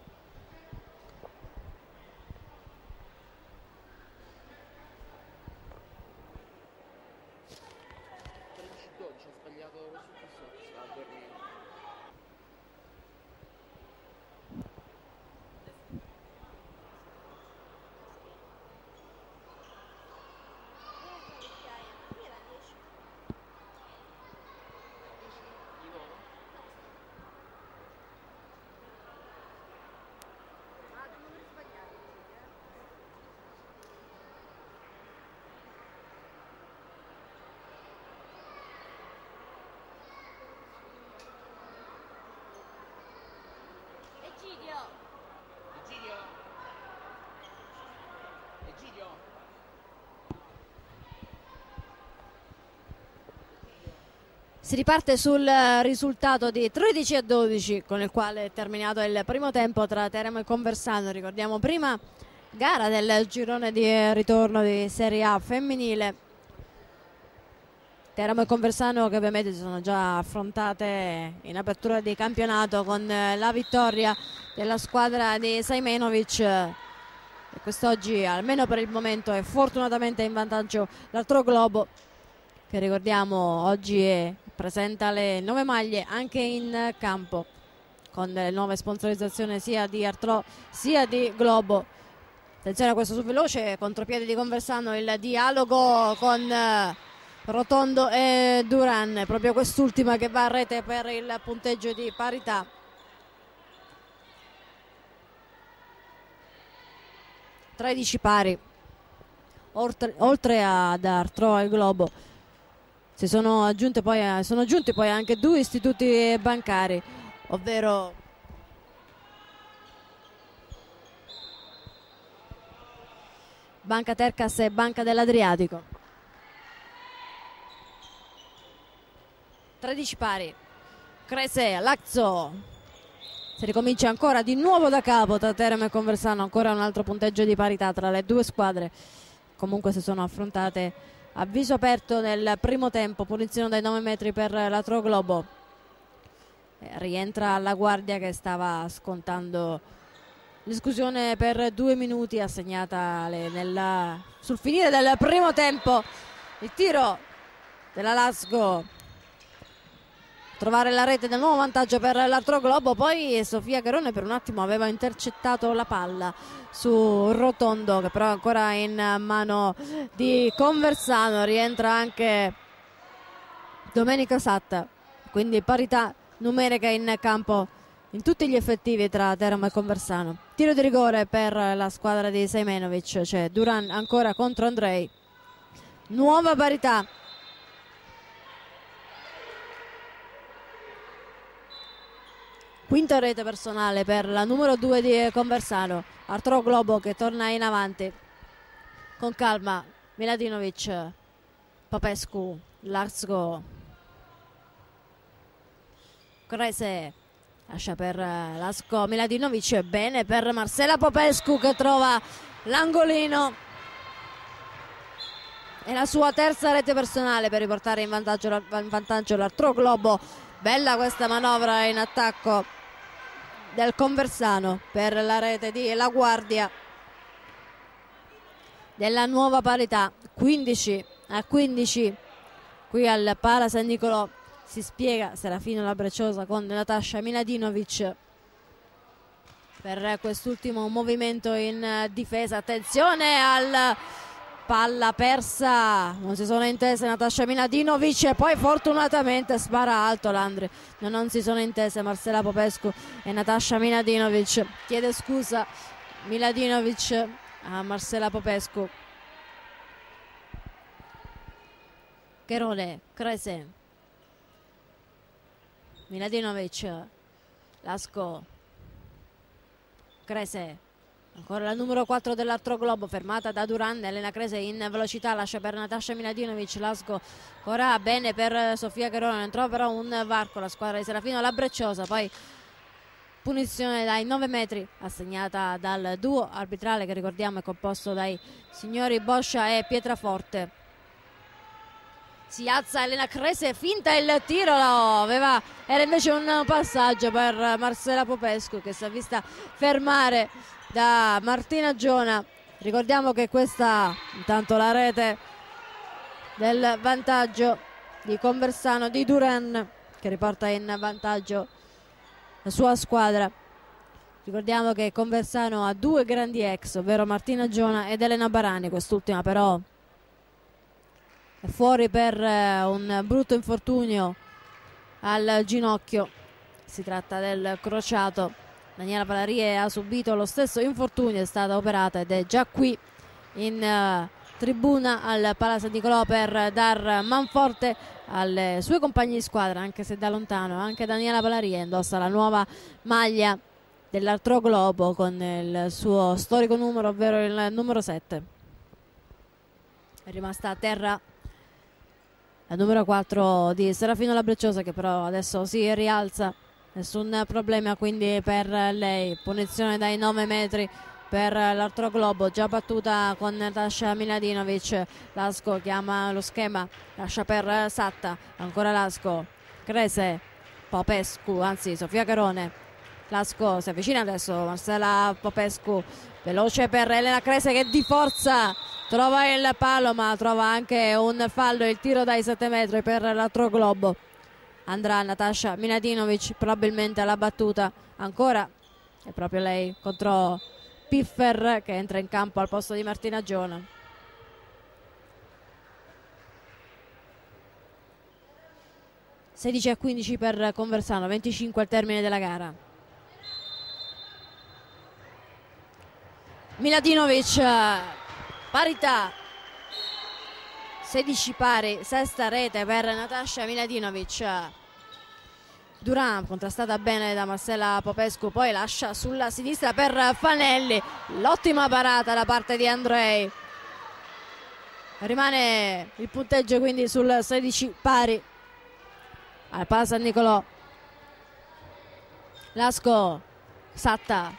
Si riparte sul risultato di 13-12 con il quale è terminato il primo tempo tra Teramo e Conversano. Ricordiamo prima gara del girone di ritorno di Serie A femminile. Teramo e Conversano che ovviamente si sono già affrontate in apertura di campionato con la vittoria della squadra di Sajmenovic. E quest'oggi, almeno per il momento, è fortunatamente in vantaggio l'Artro Globo, che ricordiamo oggi presenta le 9 maglie anche in campo con le nuove sponsorizzazioni sia di Artro sia di Globo. Attenzione a questo sul veloce contropiede di Conversano, il dialogo con Rotondo e Duran, proprio quest'ultima che va a rete per il punteggio di parità. Tredici pari oltre ad Artro e Globo. Sono aggiunti poi anche due istituti bancari, ovvero Banca Tercas e Banca dell'Adriatico. 13 pari. Crese, Lazzo. Si ricomincia ancora di nuovo da capo tra Teramo e Conversano, ancora un altro punteggio di parità tra le due squadre. Comunque si sono affrontate a viso aperto nel primo tempo. Punizione dai 9 metri per l'Atro Globo. Rientra alla guardia che stava scontando l'esclusione per 2 minuti assegnata sul finire del primo tempo. Il tiro della Lasgo, trovare la rete del nuovo vantaggio per l'Artro Globo. Poi Sofia Garone per un attimo aveva intercettato la palla su Rotondo, che però è ancora in mano di Conversano. Rientra anche Domenica Satta, quindi parità numerica in campo in tutti gli effettivi tra Teramo e Conversano. Tiro di rigore per la squadra di Sajmenovic, c'è Duran ancora contro Andrei. Nuova parità. Quinta rete personale per la numero 2 di Conversano. Artro Globo che torna in avanti con calma. Miladinovic, Popescu, Lasgo, Crese lascia per Lasgo, Miladinovic, bene per Marcela Popescu che trova l'angolino. È la sua terza rete personale per riportare in vantaggio l'Artro Globo. Bella questa manovra in attacco del Conversano per la rete di La Guardia della nuova parità. 15-15 qui al Pala San Nicolò. Si spiega Serafino Labbreciosa con Natasha Miladinovic per quest'ultimo movimento in difesa. Attenzione al palla persa, non si sono intese Natasha Miladinovic e poi fortunatamente spara alto Landri. Non si sono intese Marcela Popescu e Natasha Miladinovic. Chiede scusa Miladinovic a Marcela Popescu. Cherone, Crese, Miladinovic, Lasco, Crese. Ancora la numero 4 dell'Artro Globo, fermata da Duran. Elena Crese in velocità, lascia per Natasha Miladinovic. Lasco ora bene per Sofia Cherone, non trova però un varco la squadra di Serafino Labbreciosa. Poi punizione dai 9 metri assegnata dal duo arbitrale che ricordiamo è composto dai signori Boscia e Pietraforte. Si alza Elena Crese, finta il tiro, era invece un passaggio per Marcela Popescu che si è vista fermare da Martina Giona. Ricordiamo che questa intanto la rete del vantaggio di Conversano di Duran che riporta in vantaggio la sua squadra. Ricordiamo che Conversano ha due grandi ex, ovvero Martina Giona ed Elena Barani. Quest'ultima però è fuori per un brutto infortunio al ginocchio, si tratta del crociato. Daniela Valarie ha subito lo stesso infortunio, è stata operata ed è già qui in tribuna al Pala San Nicolò per dar manforte alle sue compagne di squadra, anche se da lontano. Anche Daniela Valarie indossa la nuova maglia dell'Artro Globo con il suo storico numero, ovvero il numero 7. È rimasta a terra la numero 4 di Serafino Labbreciosa, che però adesso si rialza, nessun problema quindi per lei. Punizione dai 9 metri per l'altro globo, già battuta con Natasha Miladinovic. Lasco chiama lo schema, lascia per Satta, ancora Lasco, Crese, Popescu, anzi Sofia Carone. Lasco si avvicina adesso, Marcela Popescu, veloce per Elena Crese che di forza trova il palo, ma trova anche un fallo. Il tiro dai 7 metri per l'altro globo. Andrà Natasha Miladinovic probabilmente alla battuta, ancora è proprio lei contro Piffer, che entra in campo al posto di Martina Giona. (16:15) per Conversano, 25 al termine della gara. Miladinovic, parità, 16 pari, sesta rete per Natasha Miladinovic. Duran contrastata bene da Marcela Popescu, poi lascia sulla sinistra per Fanelli, l'ottima parata da parte di Andrei. Rimane il punteggio quindi sul 16 pari al Pala San Nicolò. Lasco, Satta,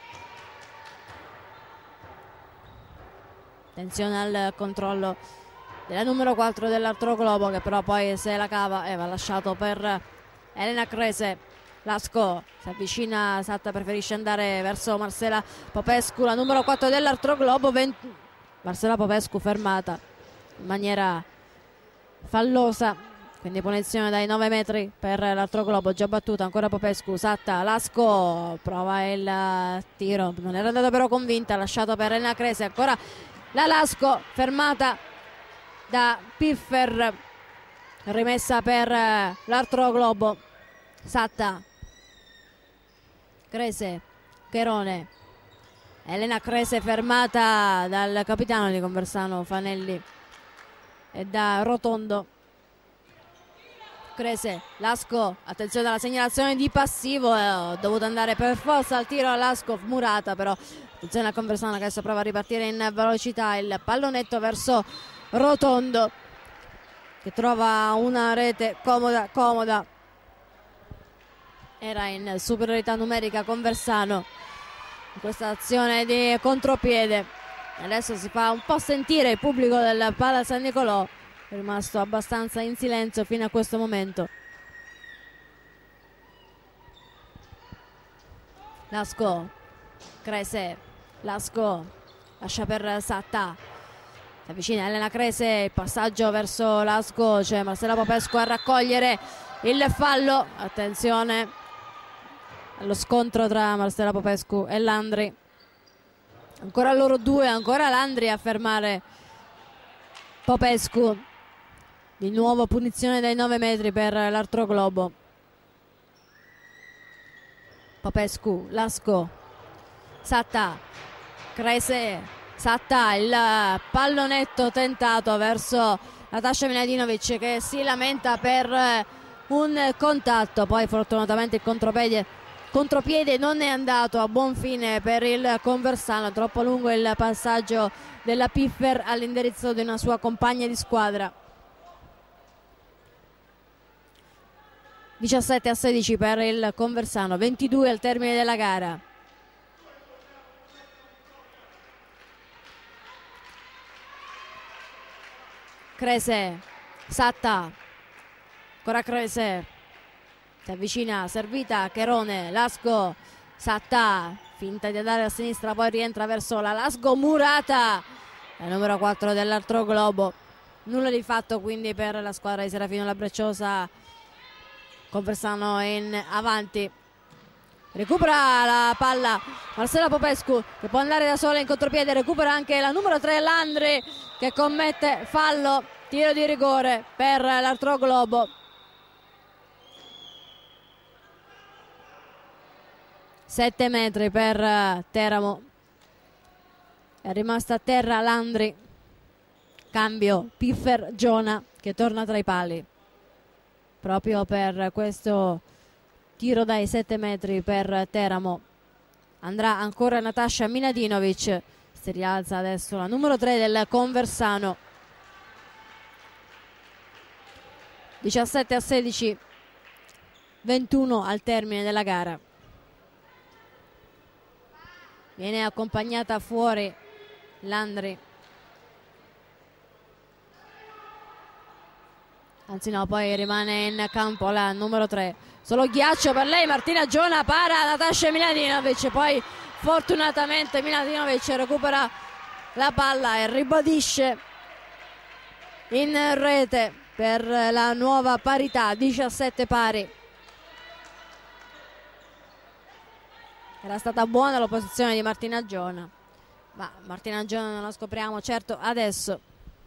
attenzione al controllo della numero 4 dell'altro globo, che però poi se la cava e va lasciato per Elena Crese. Lasco si avvicina, Satta preferisce andare verso Marcela Popescu, la numero 4 dell'altro globo. Marcela Popescu fermata in maniera fallosa, quindi punizione dai 9 metri per l'altro globo, già battuta. Ancora Popescu, Satta, Lasco prova il tiro, non era andata però convinta, lasciato per Elena Crese. Ancora la Lasco fermata da Piffer, rimessa per l'altro globo. Satta, Crese, Cherone, Elena Crese fermata dal capitano di Conversano Fanelli e da Rotondo. Crese, Lasco, attenzione alla segnalazione di passivo, ho dovuto andare per forza al tiro a Lasco, murata però. Attenzione a Conversano che adesso prova a ripartire in velocità, il pallonetto verso Rotondo che trova una rete comoda. Era in superiorità numerica Conversano in questa azione di contropiede. Adesso si fa un po' sentire il pubblico del Pala San Nicolò, è rimasto abbastanza in silenzio fino a questo momento. Lasco, Crese, Lasco lascia per Satta, si avvicina Elena Crese, il passaggio verso Lasco, c'è Marcela Popescu a raccogliere il fallo. Attenzione allo scontro tra Marcela Popescu e Landri, ancora loro due, ancora Landri a fermare Popescu. Di nuovo punizione dai 9 metri per l'altro globo. Popescu, Lasco, Satta, Crese, Satta, il pallonetto tentato verso Natasha Miladinovic che si lamenta per un contatto, poi fortunatamente il contropiede non è andato a buon fine per il Conversano, troppo lungo il passaggio della Piffer all'indirizzo di una sua compagna di squadra. 17:16 per il Conversano, 22 al termine della gara. Crese, Satta, ancora Crese, si avvicina, servita, Cherone, Lasco, Satta, finta di andare a sinistra, poi rientra verso la Lasco, murata, la numero 4 dell'altro globo. Nulla di fatto quindi per la squadra di Serafino Labbreciosa. Conversano in avanti, recupera la palla Marcela Popescu che può andare da sola in contropiede, recupera anche la numero 3 Landri che commette fallo, tiro di rigore per l'altro globo. 7 metri per Teramo, è rimasta a terra Landri, cambio Piffer Giona che torna tra i pali proprio per questo tiro dai 7 metri per Teramo. Andrà ancora Natasha Miladinovic, si rialza adesso la numero 3 del Conversano. 17-16, 21 al termine della gara. Viene accompagnata fuori Landry, anzi no, poi rimane in campo la numero 3. Solo ghiaccio per lei, Martina Giona, para Natasha Miladinovic, poi fortunatamente Miladinovic recupera la palla e ribadisce in rete per la nuova parità, 17 pari. Era stata buona l'opposizione di Martina Giona, ma Martina Giona non la scopriamo certo adesso.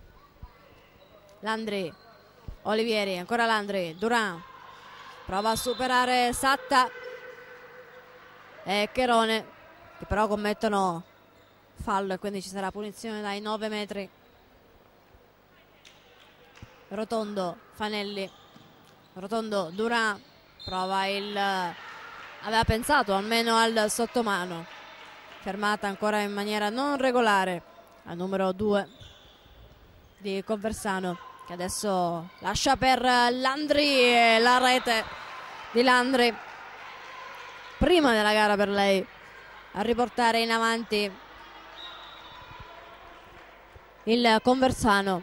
Landry, Olivieri, ancora Landry, Duran prova a superare Satta e Cherone, che però commettono fallo e quindi ci sarà punizione dai 9 metri. Rotondo, Fanelli, Rotondo, Duran prova aveva pensato almeno al sottomano, fermata ancora in maniera non regolare al numero 2 di Conversano, che adesso lascia per Landry, e la rete di Landry, prima della gara per lei, a riportare in avanti il Conversano.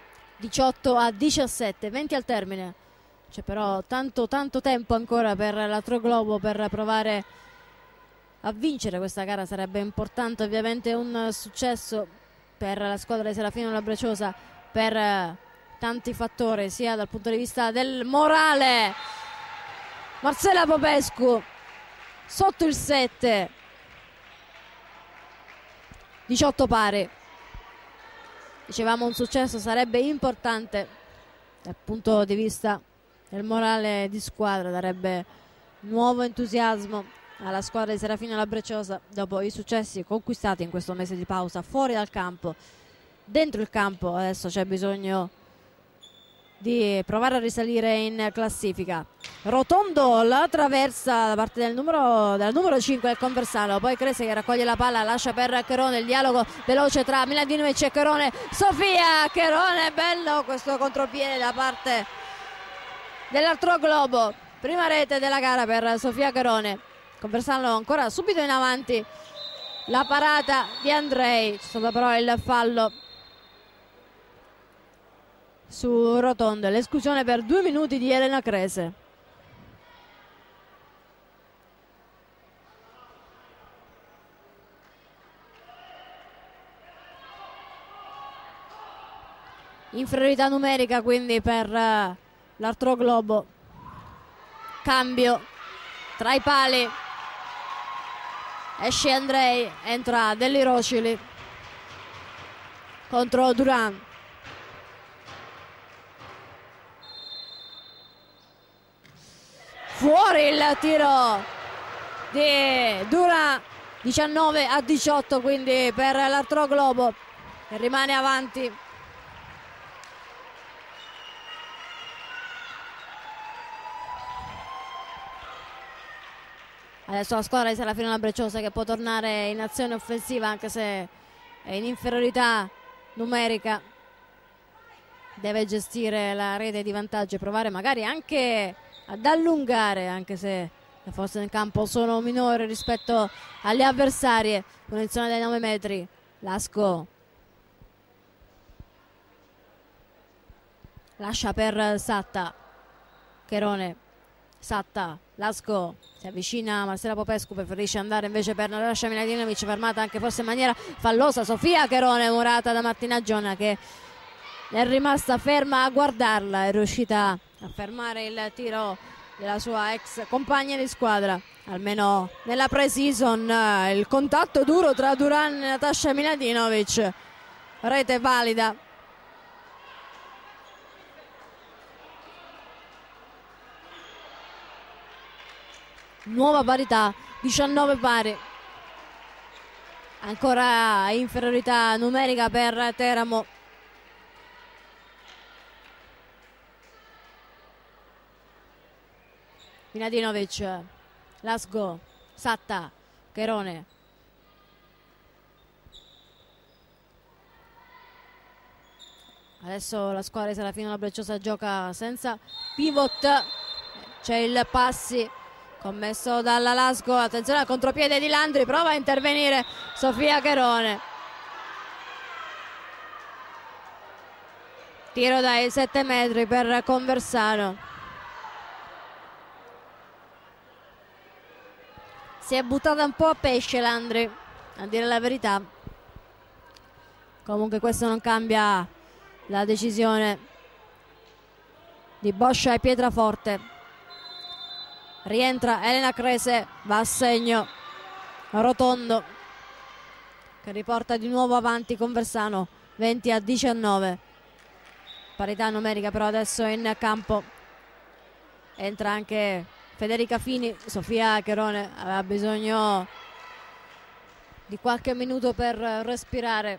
18-17, 20 al termine. C'è però tanto tempo ancora per l'Altro Globo per provare a vincere questa gara. Sarebbe importante ovviamente un successo per la squadra di Serafino Labbreciosa per tanti fattori, sia dal punto di vista del morale. Marcella Popescu sotto il 7, 18 pari. Dicevamo un successo sarebbe importante dal punto di vista del morale di squadra, darebbe nuovo entusiasmo alla squadra di Serafino Labbreciosa dopo i successi conquistati in questo mese di pausa fuori dal campo. Dentro il campo adesso c'è bisogno di provare a risalire in classifica. Rotondo la traversa da parte del numero 5 del Conversano, poi Crese che raccoglie la palla, lascia per Cherone, il dialogo veloce tra Miladinovic e Cherone. Sofia Cherone, bello questo contropiede da parte dell'Altro Globo, prima rete della gara per Sofia Cherone. Conversano ancora subito in avanti, la parata di Andrei, c'è stato però il fallo su Rotondo, l'esclusione per 2 minuti di Elena Crese. Inferiorità numerica quindi per l'Altro Globo. Cambio tra i pali, esce Andrei, entra Delli Rocili contro Duran. Fuori il tiro di Duran, 19-18 quindi per l'Altro Globo, che rimane avanti. Adesso la squadra di Serafino Labbreciosa che può tornare in azione offensiva anche se è in inferiorità numerica, deve gestire la rete di vantaggio e provare magari anche ad allungare, anche se le forze nel campo sono minori rispetto alle avversarie. Punizione dai 9 metri. Lasco lascia per Satta, Cherone, Satta, Lasco si avvicina a Marcella Popescu, preferisce andare invece per Natasha Miladinovic, fermata anche forse in maniera fallosa Sofia Cherone, murata da Martina Giona che è rimasta ferma a guardarla, è riuscita a fermare il tiro della sua ex compagna di squadra, almeno nella pre-season. Il contatto duro tra Duran e Natasha Miladinovic, rete valida. Nuova parità, 19 pari, ancora inferiorità numerica per Teramo. Miladinovic, Lasgo, Satta, Cherone. Adesso la squadra di Serafino Labbreciosa gioca senza pivot, c'è il passi commesso dalla Lasco, attenzione al contropiede di Landri, prova a intervenire Sofia Cherone, tiro dai 7 metri per Conversano. Si è buttata un po' a pesce Landri, a dire la verità. Comunque questo non cambia la decisione di Boscia e Pietraforte. Rientra Elena Crese, va a segno Rotondo che riporta di nuovo avanti Conversano 20-19. Parità numerica però adesso in campo. Entra anche Federica Fini. Sofia Cherone aveva bisogno di qualche minuto per respirare.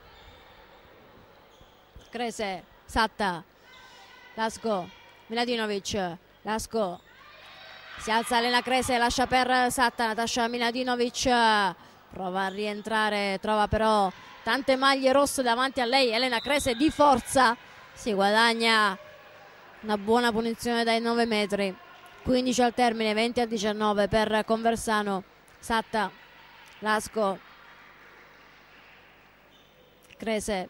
Crese, Satta, Lasco, Miladinovic, Lasco, si alza Elena Crese, lascia per Satta, Natascia Miladinovic prova a rientrare, trova però tante maglie rosse davanti a lei. Elena Crese di forza, si guadagna una buona punizione dai 9 metri. 15 al termine, 20-19 per Conversano. Satta, Lasco, Crese,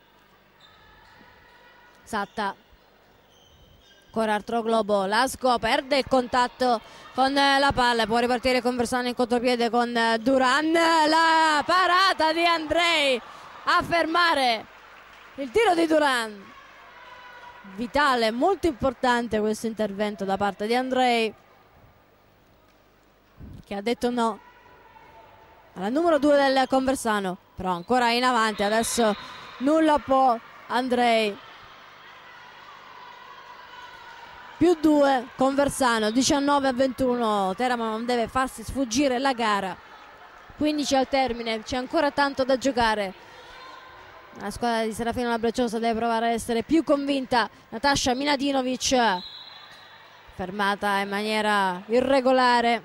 Satta, ancora altro globo, Lasco perde il contatto con la palla, può ripartire Conversano in contropiede con Duran, la parata di Andrei a fermare il tiro di Duran. Vitale, molto importante questo intervento da parte di Andrei, che ha detto no alla numero 2 del Conversano, però ancora in avanti, adesso nulla può Andrei. Più 2 Conversano, 19-21, Teramo non deve farsi sfuggire la gara. 15 al termine, c'è ancora tanto da giocare. La squadra di Serafino Labracciosa deve provare a essere più convinta. Natascia Miladinovic fermata in maniera irregolare,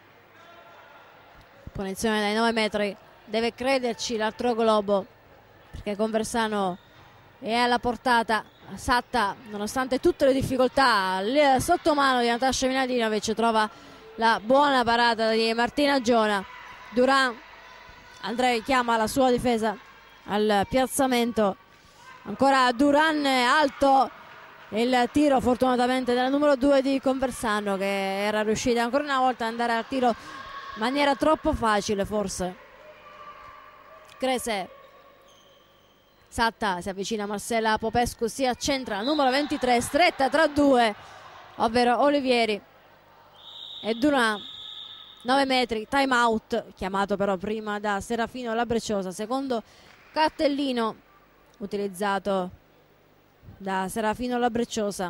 punizione dai 9 metri, deve crederci l'altro globo perché Conversano è alla portata. Satta, nonostante tutte le difficoltà, il sottomano di Natascia Miladinovic trova la buona parata di Martina Giona. Duran, Andrei chiama la sua difesa al piazzamento, ancora Duran alto, il tiro fortunatamente della numero 2 di Conversano, che era riuscita ancora una volta ad andare al tiro in maniera troppo facile forse. Crese, Satta, si avvicina Marcella Popescu, si accentra la numero 23, stretta tra due, ovvero Olivieri e Duran. 9 metri, time out, chiamato però prima da Serafino Labracciosa, secondo cartellino utilizzato da Serafino Labracciosa,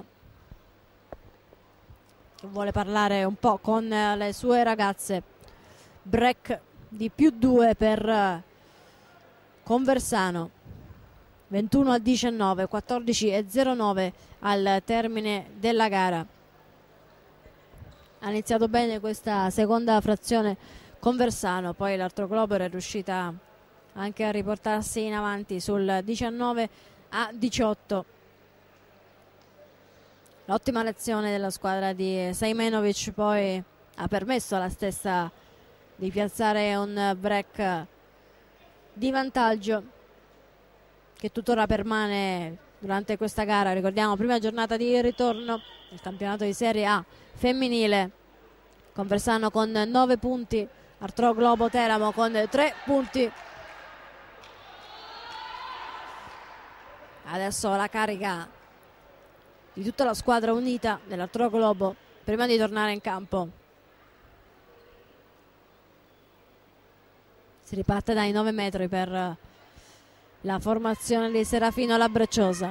che vuole parlare un po' con le sue ragazze. Break di più 2 per Conversano, 21-19, 14-09 al termine della gara. Ha iniziato bene questa seconda frazione Conversano, poi l'altro globo è riuscita anche a riportarsi in avanti sul 19-18. L'ottima lezione della squadra di Sajmenovic poi ha permesso alla stessa di piazzare un break di vantaggio che tuttora permane durante questa gara. Ricordiamo, prima giornata di ritorno del campionato di Serie A femminile. Conversano con 9 punti, Artrò Globo Teramo con 3 punti. Adesso la carica di tutta la squadra unita dell'Artrò Globo prima di tornare in campo. Si riparte dai 9 metri per la formazione di Serafino Labracciosa.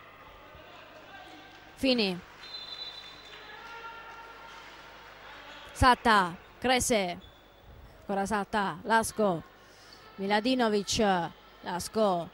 Fini, Satta, Crese, ancora Satta, Lasco, Miladinovic, Lasco,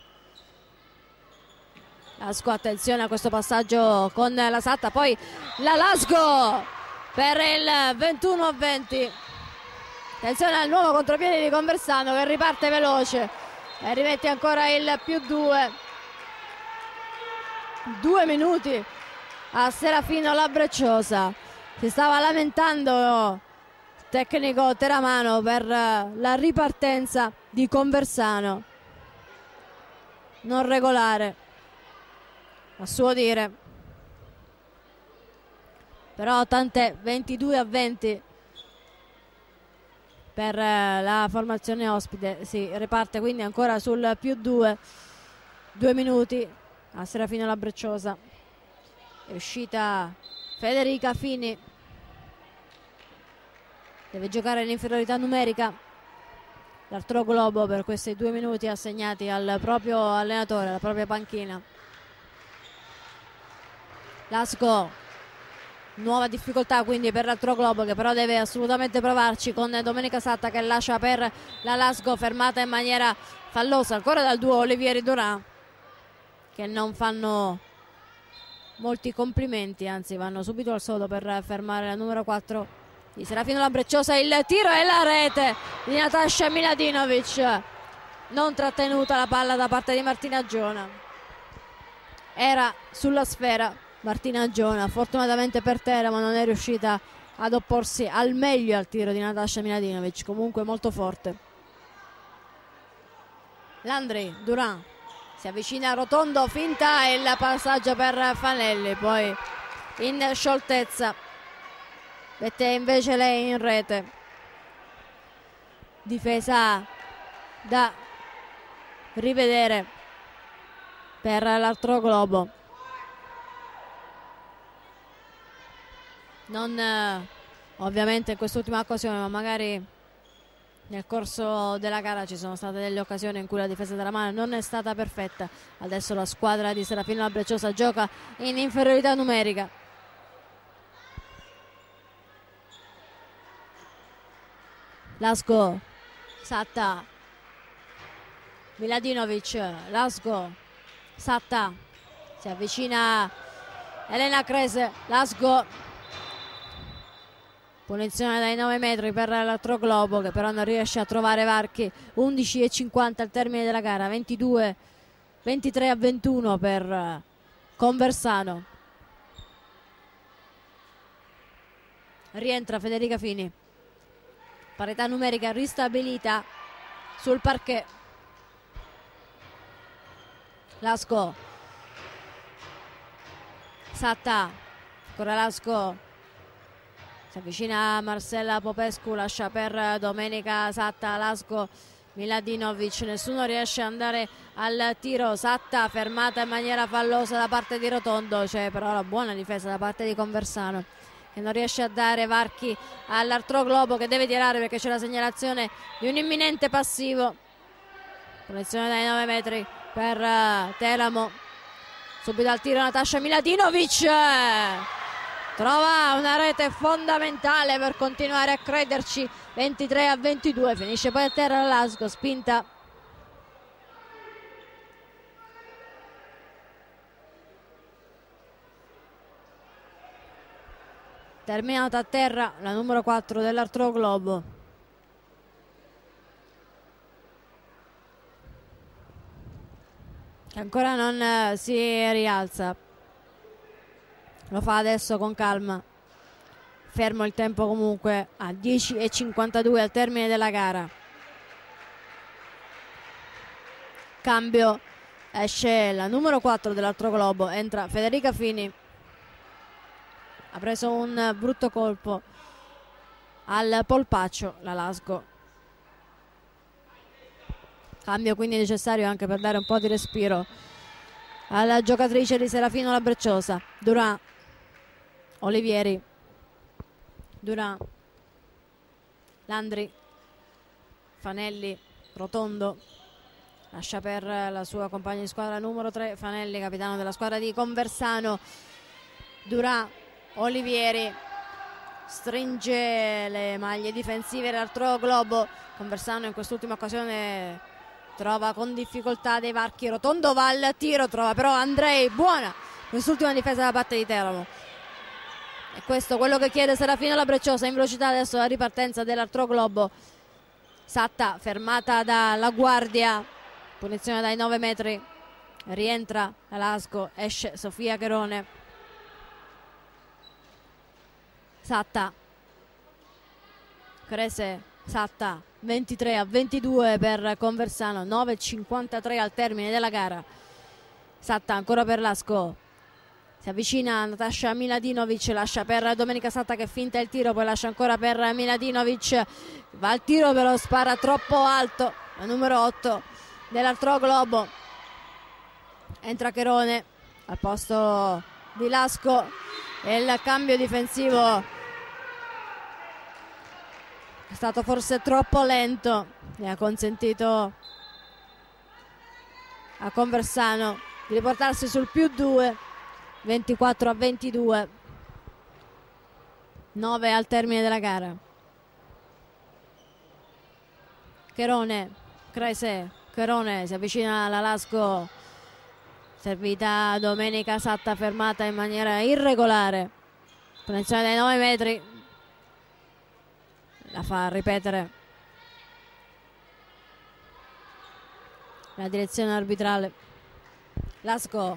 attenzione a questo passaggio con la Satta, poi la Lasco per il 21-20. Attenzione al nuovo contropiede di Conversano che riparte veloce e rimette ancora il più 2. 2 minuti a Serafino Labbreciosa. Si stava lamentando il tecnico Teramano per la ripartenza di Conversano, non regolare a suo dire, però tant'è, 22-20 per la formazione ospite. Si riparte quindi ancora sul +2, 2 minuti a Serafino Labbreciosa. È uscita Federica Fini, deve giocare in inferiorità numerica l'Arturo Globo per questi 2 minuti assegnati al proprio allenatore, alla propria panchina. Lasco, nuova difficoltà quindi per l'Arturo Globo, che però deve assolutamente provarci con Domenica Satta che lascia per la Lasco, fermata in maniera fallosa ancora dal duo Olivieri Duran, che non fanno molti complimenti, anzi vanno subito al sodo per fermare la numero 4 di Serafino Labbreciosa. Il tiro e la rete di Natasha Miladinovic, non trattenuta la palla da parte di Martina Giona, era sulla sfera Martina Giona, fortunatamente per Teramo non è riuscita ad opporsi al meglio al tiro di Natasha Miladinovic, comunque molto forte. Landry, Duran si avvicina a Rotondo, finta e il passaggio per Fanelli, poi in scioltezza mette invece lei in rete. Difesa da rivedere per l'Arturo Globo, non ovviamente in quest'ultima occasione, ma magari nel corso della gara ci sono state delle occasioni in cui la difesa della mano non è stata perfetta. Adesso la squadra di Serafino Labbreciosa gioca in inferiorità numerica. Lasco, Satta, Miladinovic, Lasco, Satta, si avvicina Elena Crese, Lasco, punizione dai 9 metri per l'Arturo Globo, che però non riesce a trovare varchi. 11:50 al termine della gara, 23-21 per Conversano. Rientra Federica Fini, parità numerica ristabilita sul parquet. Lasco, Satta, ancora Lasco, si avvicina Marcella Popescu, lascia per Domenica Satta. Lasco, Miladinovic, nessuno riesce ad andare al tiro. Satta fermata in maniera fallosa da parte di Rotondo, c'è però la buona difesa da parte di Conversano, che non riesce a dare varchi all'Arturo Globo, che deve tirare perché c'è la segnalazione di un imminente passivo. Punizione dai 9 metri per Teramo. Subito al tiro Natasha Miladinovic, trova una rete fondamentale per continuare a crederci. 23-22, finisce poi a terra la Lasco, spinta terminata a terra la numero 4 dell'Arturo Globo. Che ancora non si rialza, lo fa adesso con calma. Fermo il tempo comunque a 10:52 al termine della gara. Cambio, esce la numero 4 dell'Arturo Globo, entra Federica Fini. Ha preso un brutto colpo al polpaccio la Lasco. Cambio quindi necessario anche per dare un po' di respiro alla giocatrice di Serafino Labbreciosa. Duran, Olivieri, Duran, Landry, Fanelli, Rotondo, lascia per la sua compagna di squadra numero 3 Fanelli, capitano della squadra di Conversano. Duran, Olivieri, stringe le maglie difensive dell'Arturo Globo. Conversano in quest'ultima occasione trova con difficoltà dei varchi. Rotondo va al tiro, trova però Andrei, buona quest'ultima difesa da parte di Teramo. E questo è quello che chiede Serafino Labbreciosa. In velocità adesso la ripartenza dell'Arturo Globo. Satta fermata dalla guardia, punizione dai 9 metri, rientra la Lasco, esce Sofia Cherone. Satta, Crese, Satta, 23-22 per Conversano, 9:53 al termine della gara. Satta ancora per Lasco, si avvicina Natasha Miladinovic, lascia per Domenica Satta che finta il tiro, poi lascia ancora per Miladinovic, va al tiro però spara troppo alto, la numero 8 dell'Altro Globo. Entra Cherone al posto di Lasco e il cambio difensivo è stato forse troppo lento e ha consentito a Conversano di riportarsi sul +2, 24-22, 9 al termine della gara. Cherone, Crese, Cherone si avvicina alla Lasco, servita Domenica Satta fermata in maniera irregolare, punizione dai 9 metri, la fa ripetere la direzione arbitrale. Lasco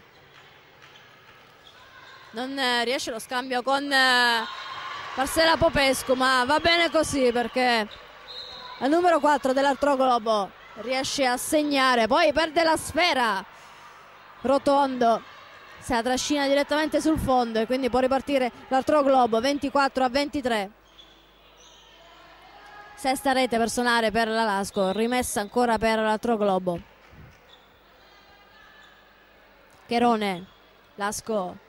non riesce lo scambio con Marcela Popescu, ma va bene così perché la numero 4 dell'Altro Globo riesce a segnare, poi perde la sfera. Rotondo se la trascina direttamente sul fondo e quindi può ripartire l'Altro Globo, 24-23. Sesta rete personale per la Lasco, rimessa ancora per l'Altro Globo. Cherone, Lasco,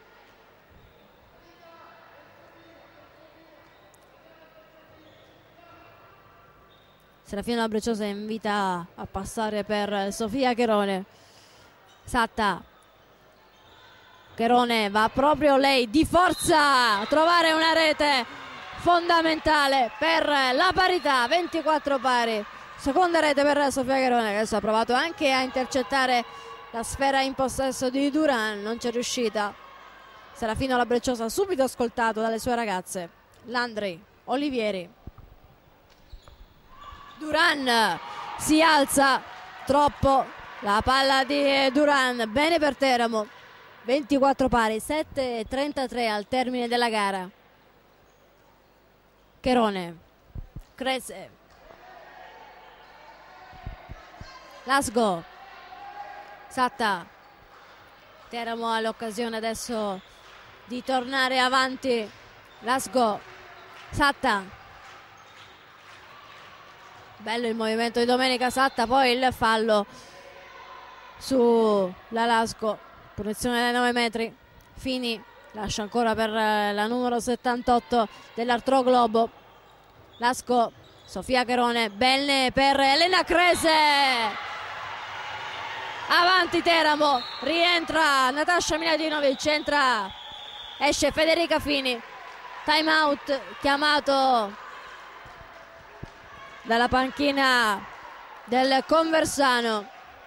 Serafino Labbreciosa invita a passare per Sofia Cherone. Satta, Cherone, va proprio lei di forza a trovare una rete fondamentale per la parità, 24 pari. Seconda rete per Sofia Cherone, che adesso ha provato anche a intercettare la sfera in possesso di Duran, non c'è riuscita. Serafino Labbreciosa subito ascoltato dalle sue ragazze. Landri, Olivieri, Duran si alza troppo, la palla di Duran, bene per Teramo, 24 pari, 7:33 al termine della gara. Cherone, Crese, Lasco, Satta. Teramo ha l'occasione adesso di tornare avanti. Lasco, Satta, bello il movimento di Domenica Satta, poi il fallo sulla Lasco, punizione dai 9 metri. Fini lascia ancora per la numero 78 dell'Altro Globo. Lasco, Sofia Cherone, bene per Elena Crese. Avanti Teramo, rientra Natasha Miladinovic, esce Federica Fini. Time out chiamato dalla panchina del Conversano.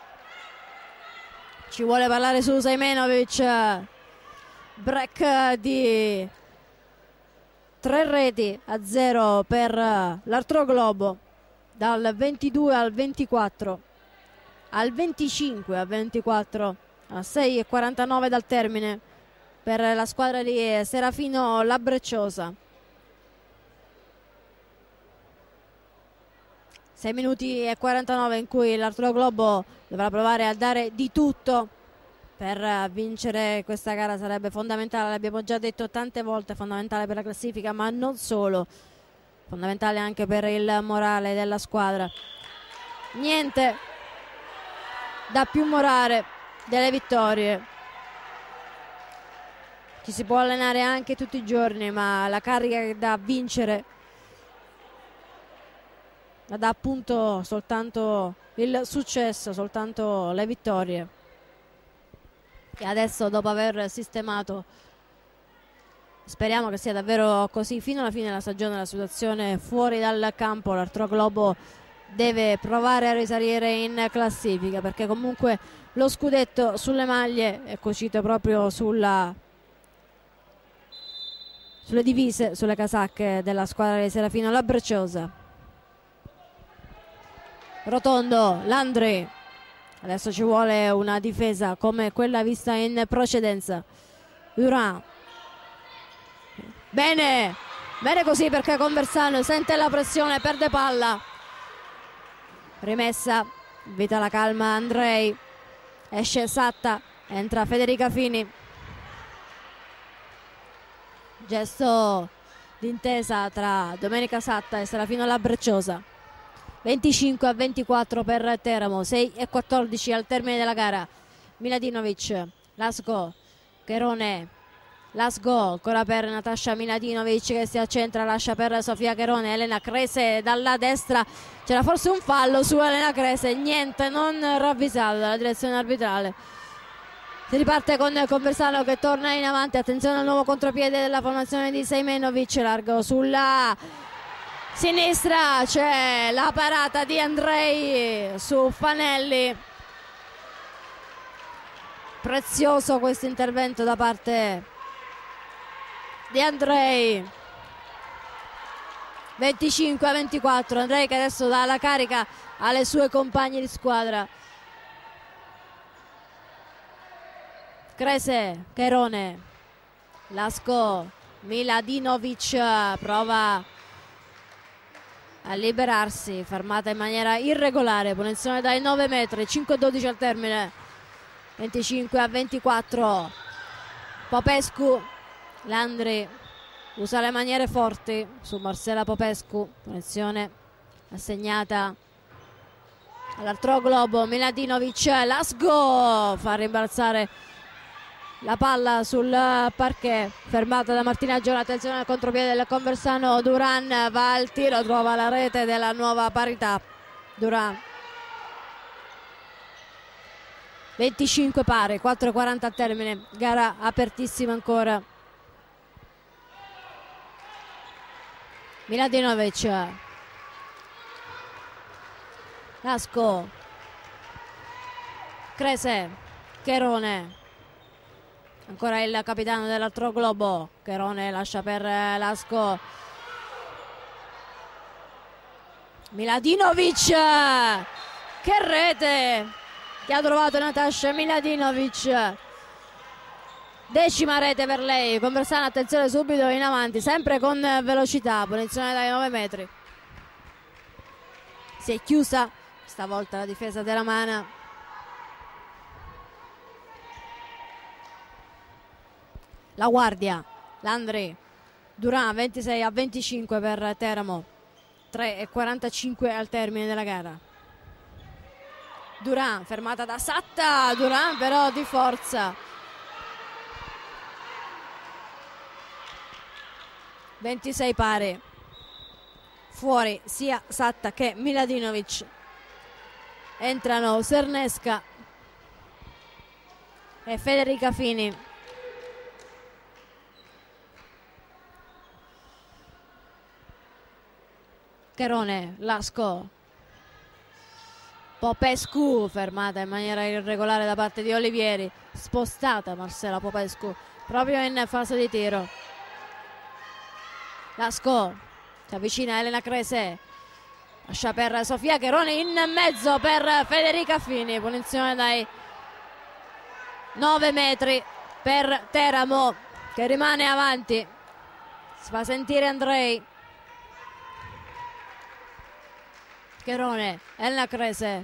Ci vuole parlare su Sajmenovic. Break di 3-0 per l'Altro Globo, dal 22 al 24 al 25-24, a 6:49 dal termine per la squadra di Serafino Labbreciosa. 6 minuti e 49 in cui l'Altro Globo dovrà provare a dare di tutto per vincere questa gara. Sarebbe fondamentale, l'abbiamo già detto tante volte, fondamentale per la classifica, ma non solo, fondamentale anche per il morale della squadra. Niente da più morale delle vittorie. Ci si può allenare anche tutti i giorni, ma la carica che dà vincere la dà appunto soltanto il successo, soltanto le vittorie. E adesso, dopo aver sistemato, speriamo che sia davvero così fino alla fine della stagione, la situazione fuori dal campo, l'Altro Globo deve provare a risalire in classifica, perché comunque lo scudetto sulle maglie è cucito proprio sulle divise, sulle casacche della squadra di Serafino Labbreciosa. Rotondo, Landri, adesso ci vuole una difesa come quella vista in precedenza. Duran, bene Bene così, perché Conversano sente la pressione, perde palla. Rimessa, invita la calma Andrei. Esce Satta, entra Federica Fini. Gesto d'intesa tra Domenica Satta e Serafino Labbreciosa. 25-24 per Teramo, 6-14 al termine della gara. Miladinovic, Lasgo, Cherone, Lasgo ancora per Natascia Miladinovic che si accentra, lascia per Sofia Cherone. Elena Crese dalla destra, c'era forse un fallo su Elena Crese, niente, non ravvisato dalla direzione arbitrale. Si riparte con Conversano che torna in avanti, attenzione al nuovo contropiede della formazione di Seimenovic, largo sulla sinistra, c'è la parata di Andrei su Fanelli. Prezioso questo intervento da parte di Andrei. 25-24, Andrei che adesso dà la carica alle sue compagne di squadra. Crese, Cherone, Lasco, Miladinovic prova a liberarsi, fermata in maniera irregolare, punizione dai 9 metri, 5-12 al termine. 25-24, Popescu, Landri usa le maniere forti su Marcela Popescu, punizione assegnata all'altro globo. Miladinovic, Lasgo fa rimbalzare la palla sul parquet, fermata da Martina Giona. Attenzione al contropiede del Conversano, Duran va al tiro, trova la rete della nuova parità. Duran. 25 pari, 4:40 al termine, gara apertissima ancora. Miladinovic, Lasco, Crese, Cherone, ancora il capitano dell'altro globo, Cherone lascia per Lasco. Miladinovic, che rete che ha trovato Natascia Miladinovic, 10ª rete per lei. Conversano, attenzione subito in avanti, sempre con velocità, punizione dai 9 metri. Si è chiusa stavolta la difesa della Mana. La guardia, Landri, Duran, 26-25 per Teramo, 3:45 al termine della gara. Duran fermata da Satta, Duran però di forza. 26 pari, fuori sia Satta che Miladinovic. Entrano Sernesca e Federica Fini. Cherone, Lasco, Popescu fermata in maniera irregolare da parte di Olivieri, spostata Marcela Popescu proprio in fase di tiro. Lasco si avvicina Elena Crese, lascia per Sofia Cherone, in mezzo per Federica Fini, punizione dai 9 metri per Teramo che rimane avanti. Si fa sentire Andrei. Cherone, Elena Crese,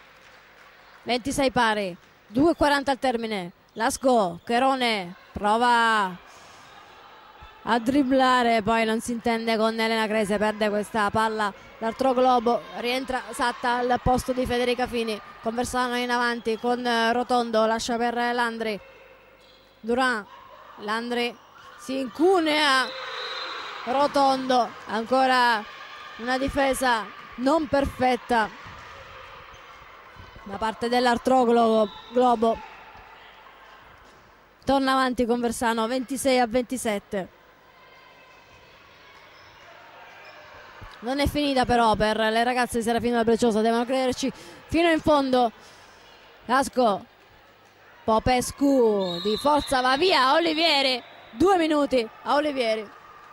26 pari, 2:40 al termine. Lasco, Cherone prova a dribblare, poi non si intende con Elena Crese, perde questa palla l'altro globo. Rientra Satta al posto di Federica Fini. Conversano in avanti con Rotondo, lascia per Landri. Duran, Landri si incunea, Rotondo, ancora una difesa non perfetta da parte dell'altro globo. Torna avanti Conversano, 26-27. Non è finita però per le ragazze di Serafino Labbreciosa, devono crederci fino in fondo. Lasco, Popescu di forza va via, Olivieri, 2 minuti a Olivieri.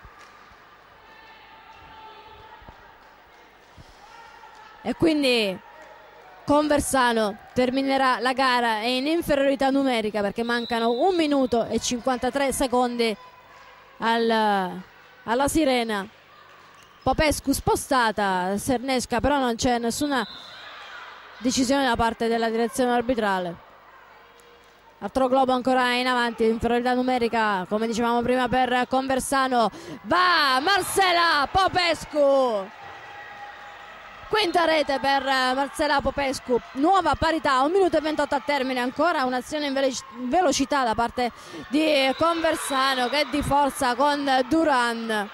E quindi Conversano terminerà la gara in inferiorità numerica perché mancano 1 minuto e 53 secondi al alla sirena. Popescu spostata, Sernesca, però non c'è nessuna decisione da parte della direzione arbitrale. Altro globo ancora in avanti, inferiorità numerica come dicevamo prima per Conversano. Va Marcela Popescu, quinta rete per Marcela Popescu, nuova parità, 1 minuto e 28 al termine, ancora un'azione in velocità da parte di Conversano che di forza con Duran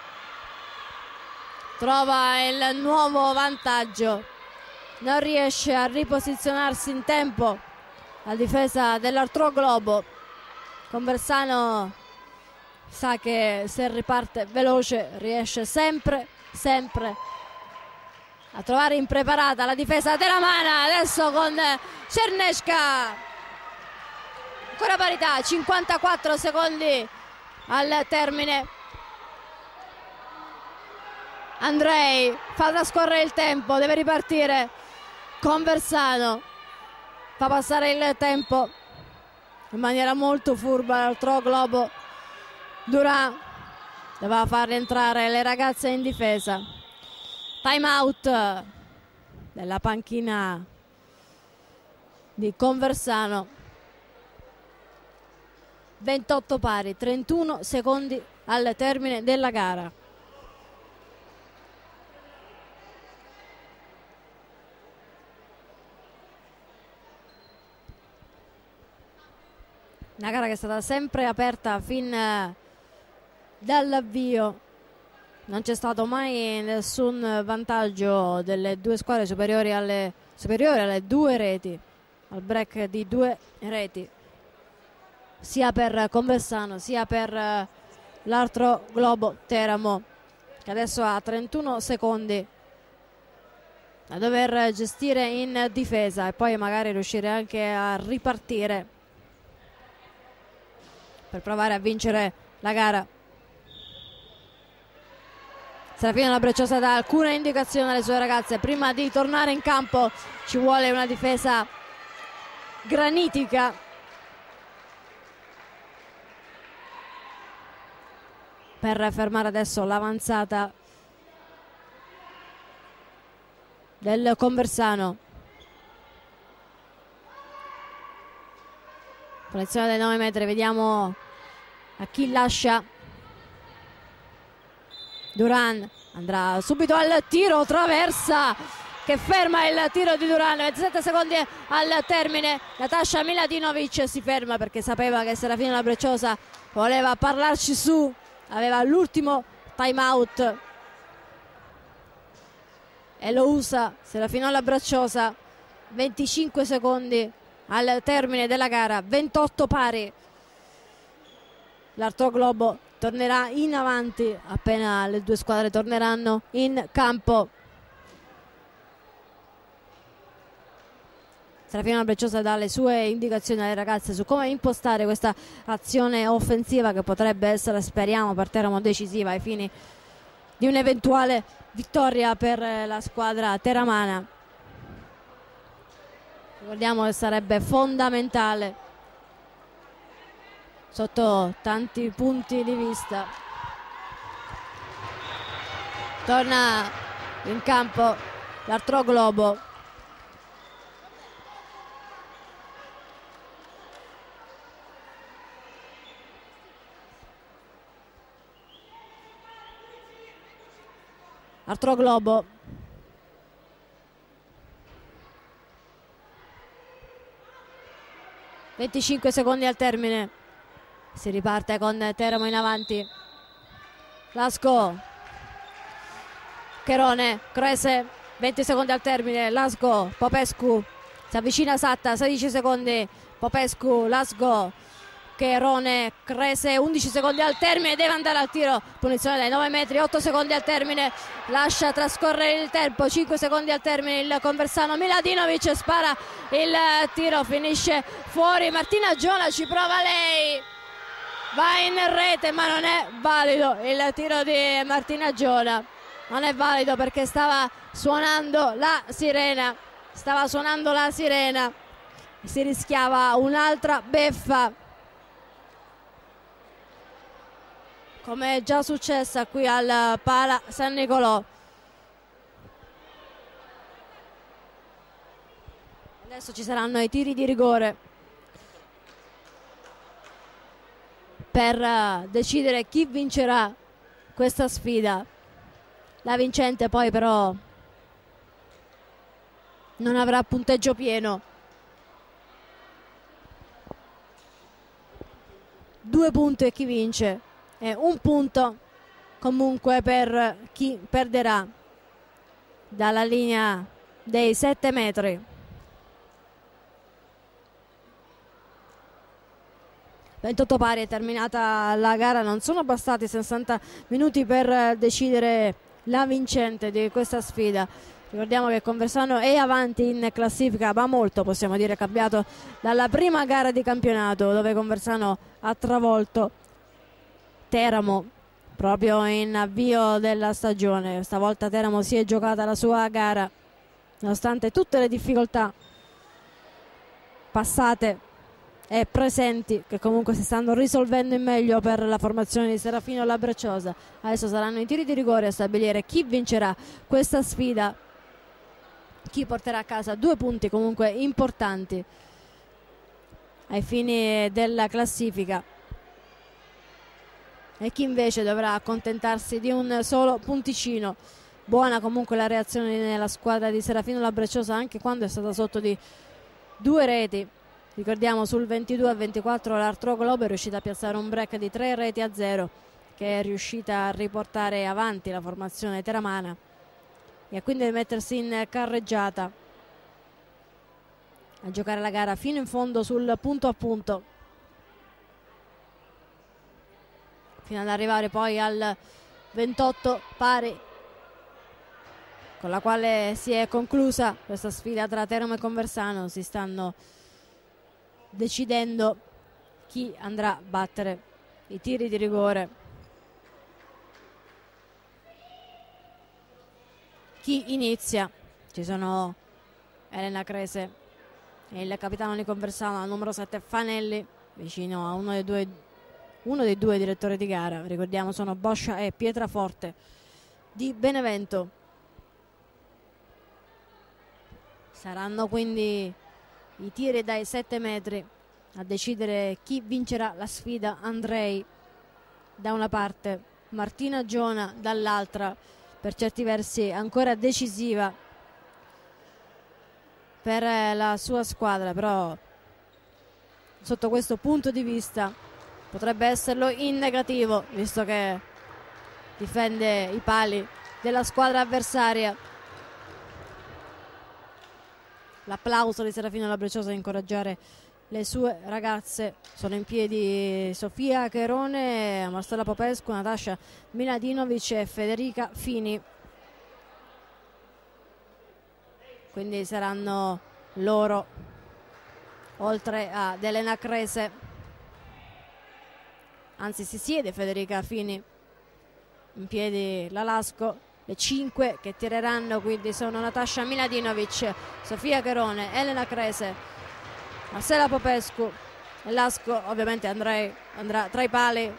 trova il nuovo vantaggio, non riesce a riposizionarsi in tempo la difesa dell'altro globo. Conversano sa che se riparte veloce riesce sempre a trovare impreparata la difesa della Mana. Adesso con Cernesca, ancora parità, 54 secondi al termine. Andrei fa trascorrere il tempo, deve ripartire Conversano, fa passare il tempo in maniera molto furba l'altro globo. Duran doveva far rientrare le ragazze in difesa. Time out della panchina di Conversano. 28 pari, 31 secondi al termine della gara. Una gara che è stata sempre aperta fin dall'avvio, non c'è stato mai nessun vantaggio delle due squadre superiori alle 2 reti, al break di 2 reti, sia per Conversano sia per l'altro globo Teramo, che adesso ha 31 secondi da dover gestire in difesa e poi magari riuscire anche a ripartire per provare a vincere la gara. Serafina Labracciosa dà alcune indicazioni alle sue ragazze: prima di tornare in campo ci vuole una difesa granitica per fermare adesso l'avanzata del Conversano. Punizione dai 9 metri, vediamo a chi lascia. Duran andrà subito al tiro, traversa che ferma il tiro di Duran. 27 secondi al termine. Natasha Miladinovic si ferma perché sapeva che Serafina Labracciosa voleva parlarci su, aveva l'ultimo time out e lo usa Serafina Labracciosa. 25 secondi al termine della gara, 28 pari. L'altro globo tornerà in avanti appena le due squadre torneranno in campo. Serafina Labracciosa dà le sue indicazioni alle ragazze su come impostare questa azione offensiva che potrebbe essere, speriamo, per Teramo decisiva ai fini di un'eventuale vittoria per la squadra teramana. Ricordiamo che sarebbe fondamentale sotto tanti punti di vista. Torna in campo l'altro globo. Altro globo. ...25 secondi al termine. Si riparte con Teramo in avanti. Lasco. Cherone. Crese. 20 secondi al termine. Lasco. Popescu. Si avvicina Satta. 16 secondi. Popescu. Lasco. Cherone. Crese. 11 secondi al termine. Deve andare al tiro. Punizione dai 9 metri. 8 secondi al termine. Lascia trascorrere il tempo. 5 secondi al termine. Il Conversano. Miladinovic spara il tiro. Finisce fuori. Martina Giona ci prova lei. Va in rete, ma non è valido il tiro di Martina Giona. Non è valido perché stava suonando la sirena. Si rischiava un'altra beffa. come è già successa qui al Pala San Nicolò. Adesso ci saranno i tiri di rigore per decidere chi vincerà questa sfida. La vincente poi però non avrà punteggio pieno. 2 punti e chi vince, e 1 punto comunque per chi perderà dalla linea dei 7 metri. 28 pari, è terminata la gara, non sono bastati 60 minuti per decidere la vincente di questa sfida. Ricordiamo che Conversano è avanti in classifica, ma molto, possiamo dire, cambiato dalla prima gara di campionato, dove Conversano ha travolto Teramo proprio in avvio della stagione. Stavolta Teramo si è giocata la sua gara nonostante tutte le difficoltà passate e presenti, che comunque si stanno risolvendo in meglio per la formazione di Serafino Labracciosa. Adesso saranno i tiri di rigore a stabilire chi vincerà questa sfida, chi porterà a casa 2 punti comunque importanti ai fini della classifica e chi invece dovrà accontentarsi di un solo punticino. Buona comunque la reazione nella squadra di Serafino Labracciosa, anche quando è stata sotto di 2 reti. Ricordiamo, sul 22-24 l'Arturo Globo è riuscita a piazzare un break di 3-0 che è riuscita a riportare avanti la formazione teramana e a quindi mettersi in carreggiata a giocare la gara fino in fondo sul punto a punto, fino ad arrivare poi al 28 pari, con la quale si è conclusa questa sfida tra Teramo e Conversano. Si stanno decidendo chi andrà a battere i tiri di rigore, chi inizia. Ci sono Elena Crese e il capitano di Conversano, al numero 7 Fanelli, vicino a uno dei due direttori di gara. Ricordiamo, sono Boscia e Pietraforte di Benevento. Saranno quindi i tiri dai 7 metri a decidere chi vincerà la sfida. Andrei da una parte, Martina Giona dall'altra, per certi versi ancora decisiva per la sua squadra, però sotto questo punto di vista potrebbe esserlo in negativo, visto che difende i pali della squadra avversaria. L'applauso di Serafino Labracciosa a incoraggiare le sue ragazze. Sono in piedi Sofia Cherone, Marcella Popescu, Natascia Miladinovic e Federica Fini. Quindi saranno loro, oltre ad Elena Crese, anzi si siede Federica Fini, in piedi la Lasco. Le 5 che tireranno quindi sono Natascia Miladinovic, Sofia Cherone, Elena Crese, Marcella Popescu e Lasco. Ovviamente andrà tra i pali.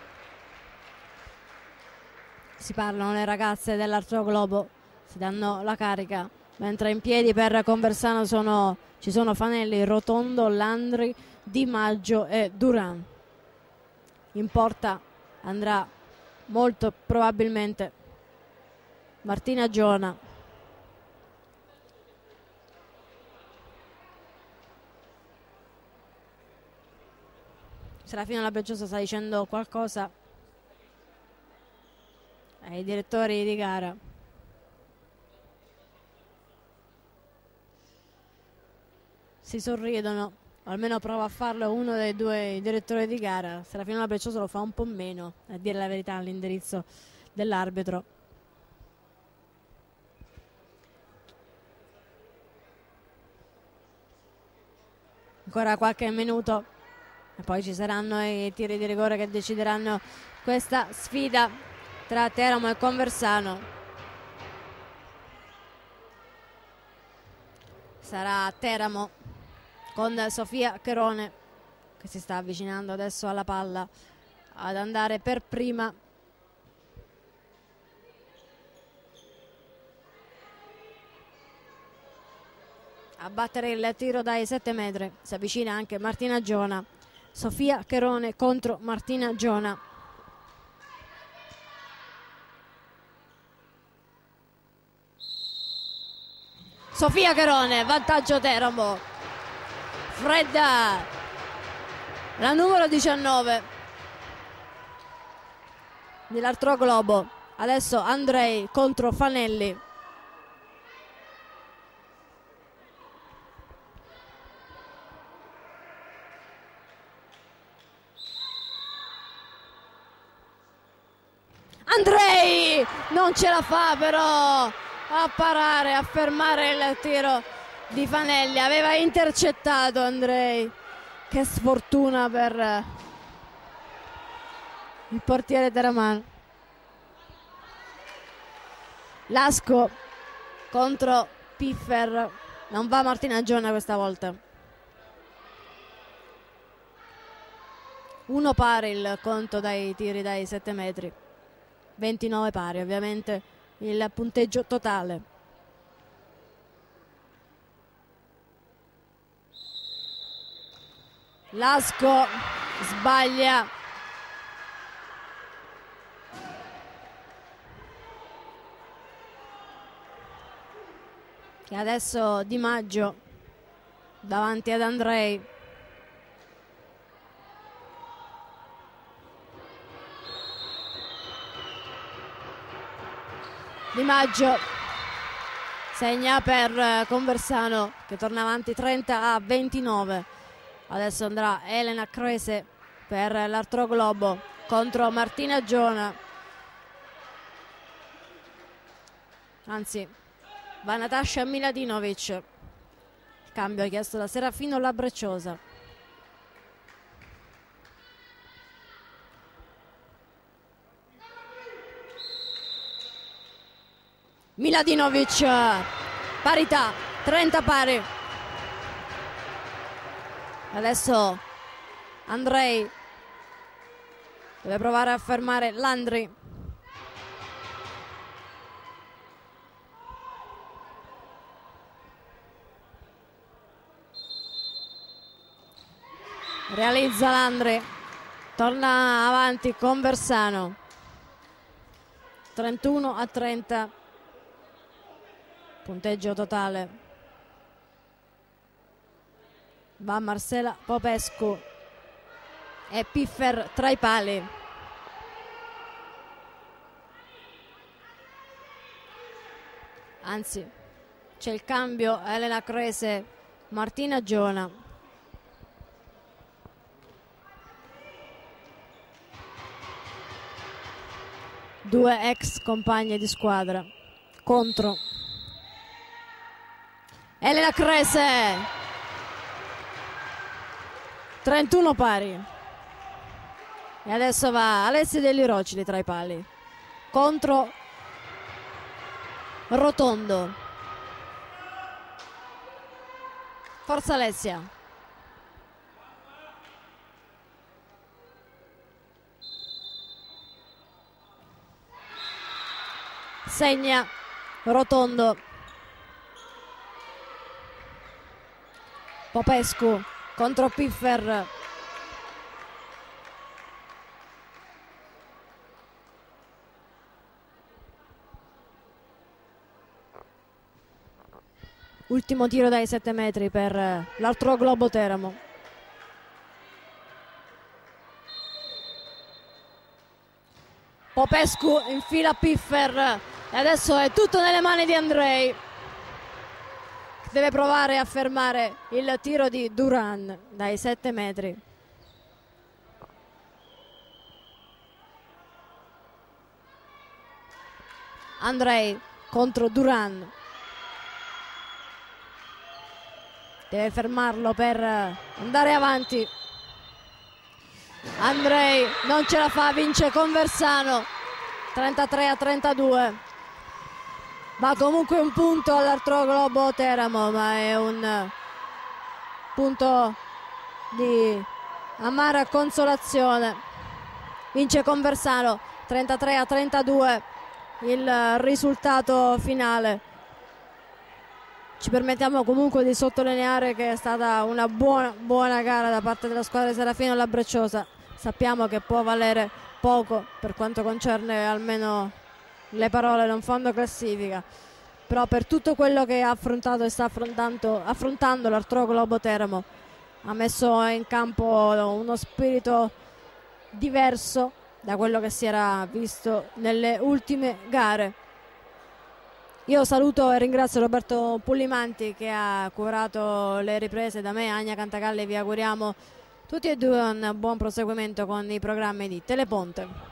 Si parlano le ragazze dell'Arturo Globo, si danno la carica, mentre in piedi per Conversano ci sono Fanelli, Rotondo, Landri, Di Maggio e Duran. In porta andrà molto probabilmente Martina Giona. Serafino Labracciosa sta dicendo qualcosa ai direttori di gara. Si sorridono, o almeno prova a farlo uno dei due direttori di gara. Serafino Labracciosa lo fa un po' meno, a dire la verità, all'indirizzo dell'arbitro. Ancora qualche minuto e poi ci saranno i tiri di rigore che decideranno questa sfida tra Teramo e Conversano. Sarà Teramo con Sofia Cherone, che si sta avvicinando adesso alla palla, ad andare per prima a battere il tiro dai 7 metri. Si avvicina anche Martina Giona. Sofia Cherone contro Martina Giona. Sofia Cherone, vantaggio Teramo. Fredda, la numero 19 dell'Arturo Globo. Adesso Andrei contro Fanelli. Andrei non ce la fa però a parare, a fermare il tiro di Fanelli. Aveva intercettato Andrei. Che sfortuna per il portiere teramano. Lasco contro Piffer. Non va Martina Giona questa volta. 1 pari il conto dai tiri dai 7 metri. 29 pari ovviamente il punteggio totale. Lasco sbaglia. E adesso Di Maggio davanti ad Andrei. Di Maggio segna per Conversano che torna avanti 30-29. Adesso andrà Elena Crese per l'Arturo Globo contro Martina Giona. Anzi, va Natascia Miladinovic. Il cambio chiesto da Serafino Labbrecciosa. Miladinovic, parità, 30 pari. Adesso Andrei deve provare a fermare Landri. Realizza Landri, torna avanti Conversano. 31-30. Punteggio totale. Va Marcela Popescu e Piffer tra i pali. Anzi, c'è il cambio. Elena Crese, Martina Giona. Due ex compagne di squadra contro Elena Crese. 31 pari. E adesso va Alessia Degli Rocili tra i pali contro Rotondo. Forza Alessia. Segna Rotondo. Popescu contro Piffer. Ultimo tiro dai 7 metri per l'Arturo Globo Teramo. Popescu infila Piffer e adesso è tutto nelle mani di Andrei. Deve provare a fermare il tiro di Duran dai 7 metri. Andrei contro Duran. Deve fermarlo per andare avanti. Andrei non ce la fa, vince Conversano 33-32. Va comunque un punto all'Arturo Globo Teramo, ma è un punto di amara consolazione. Vince Conversano 33-32 il risultato finale. Ci permettiamo comunque di sottolineare che è stata una buona gara da parte della squadra di Serafino Labracciosa. Sappiamo che può valere poco per quanto concerne almeno le parole non fanno classifica, però per tutto quello che ha affrontato e sta affrontando l'Arturo Globo Teramo ha messo in campo uno spirito diverso da quello che si era visto nelle ultime gare. Io saluto e ringrazio Roberto Pullimanti che ha curato le riprese. Da me, Ania Cantagalli, vi auguriamo tutti e due un buon proseguimento con i programmi di Teleponte.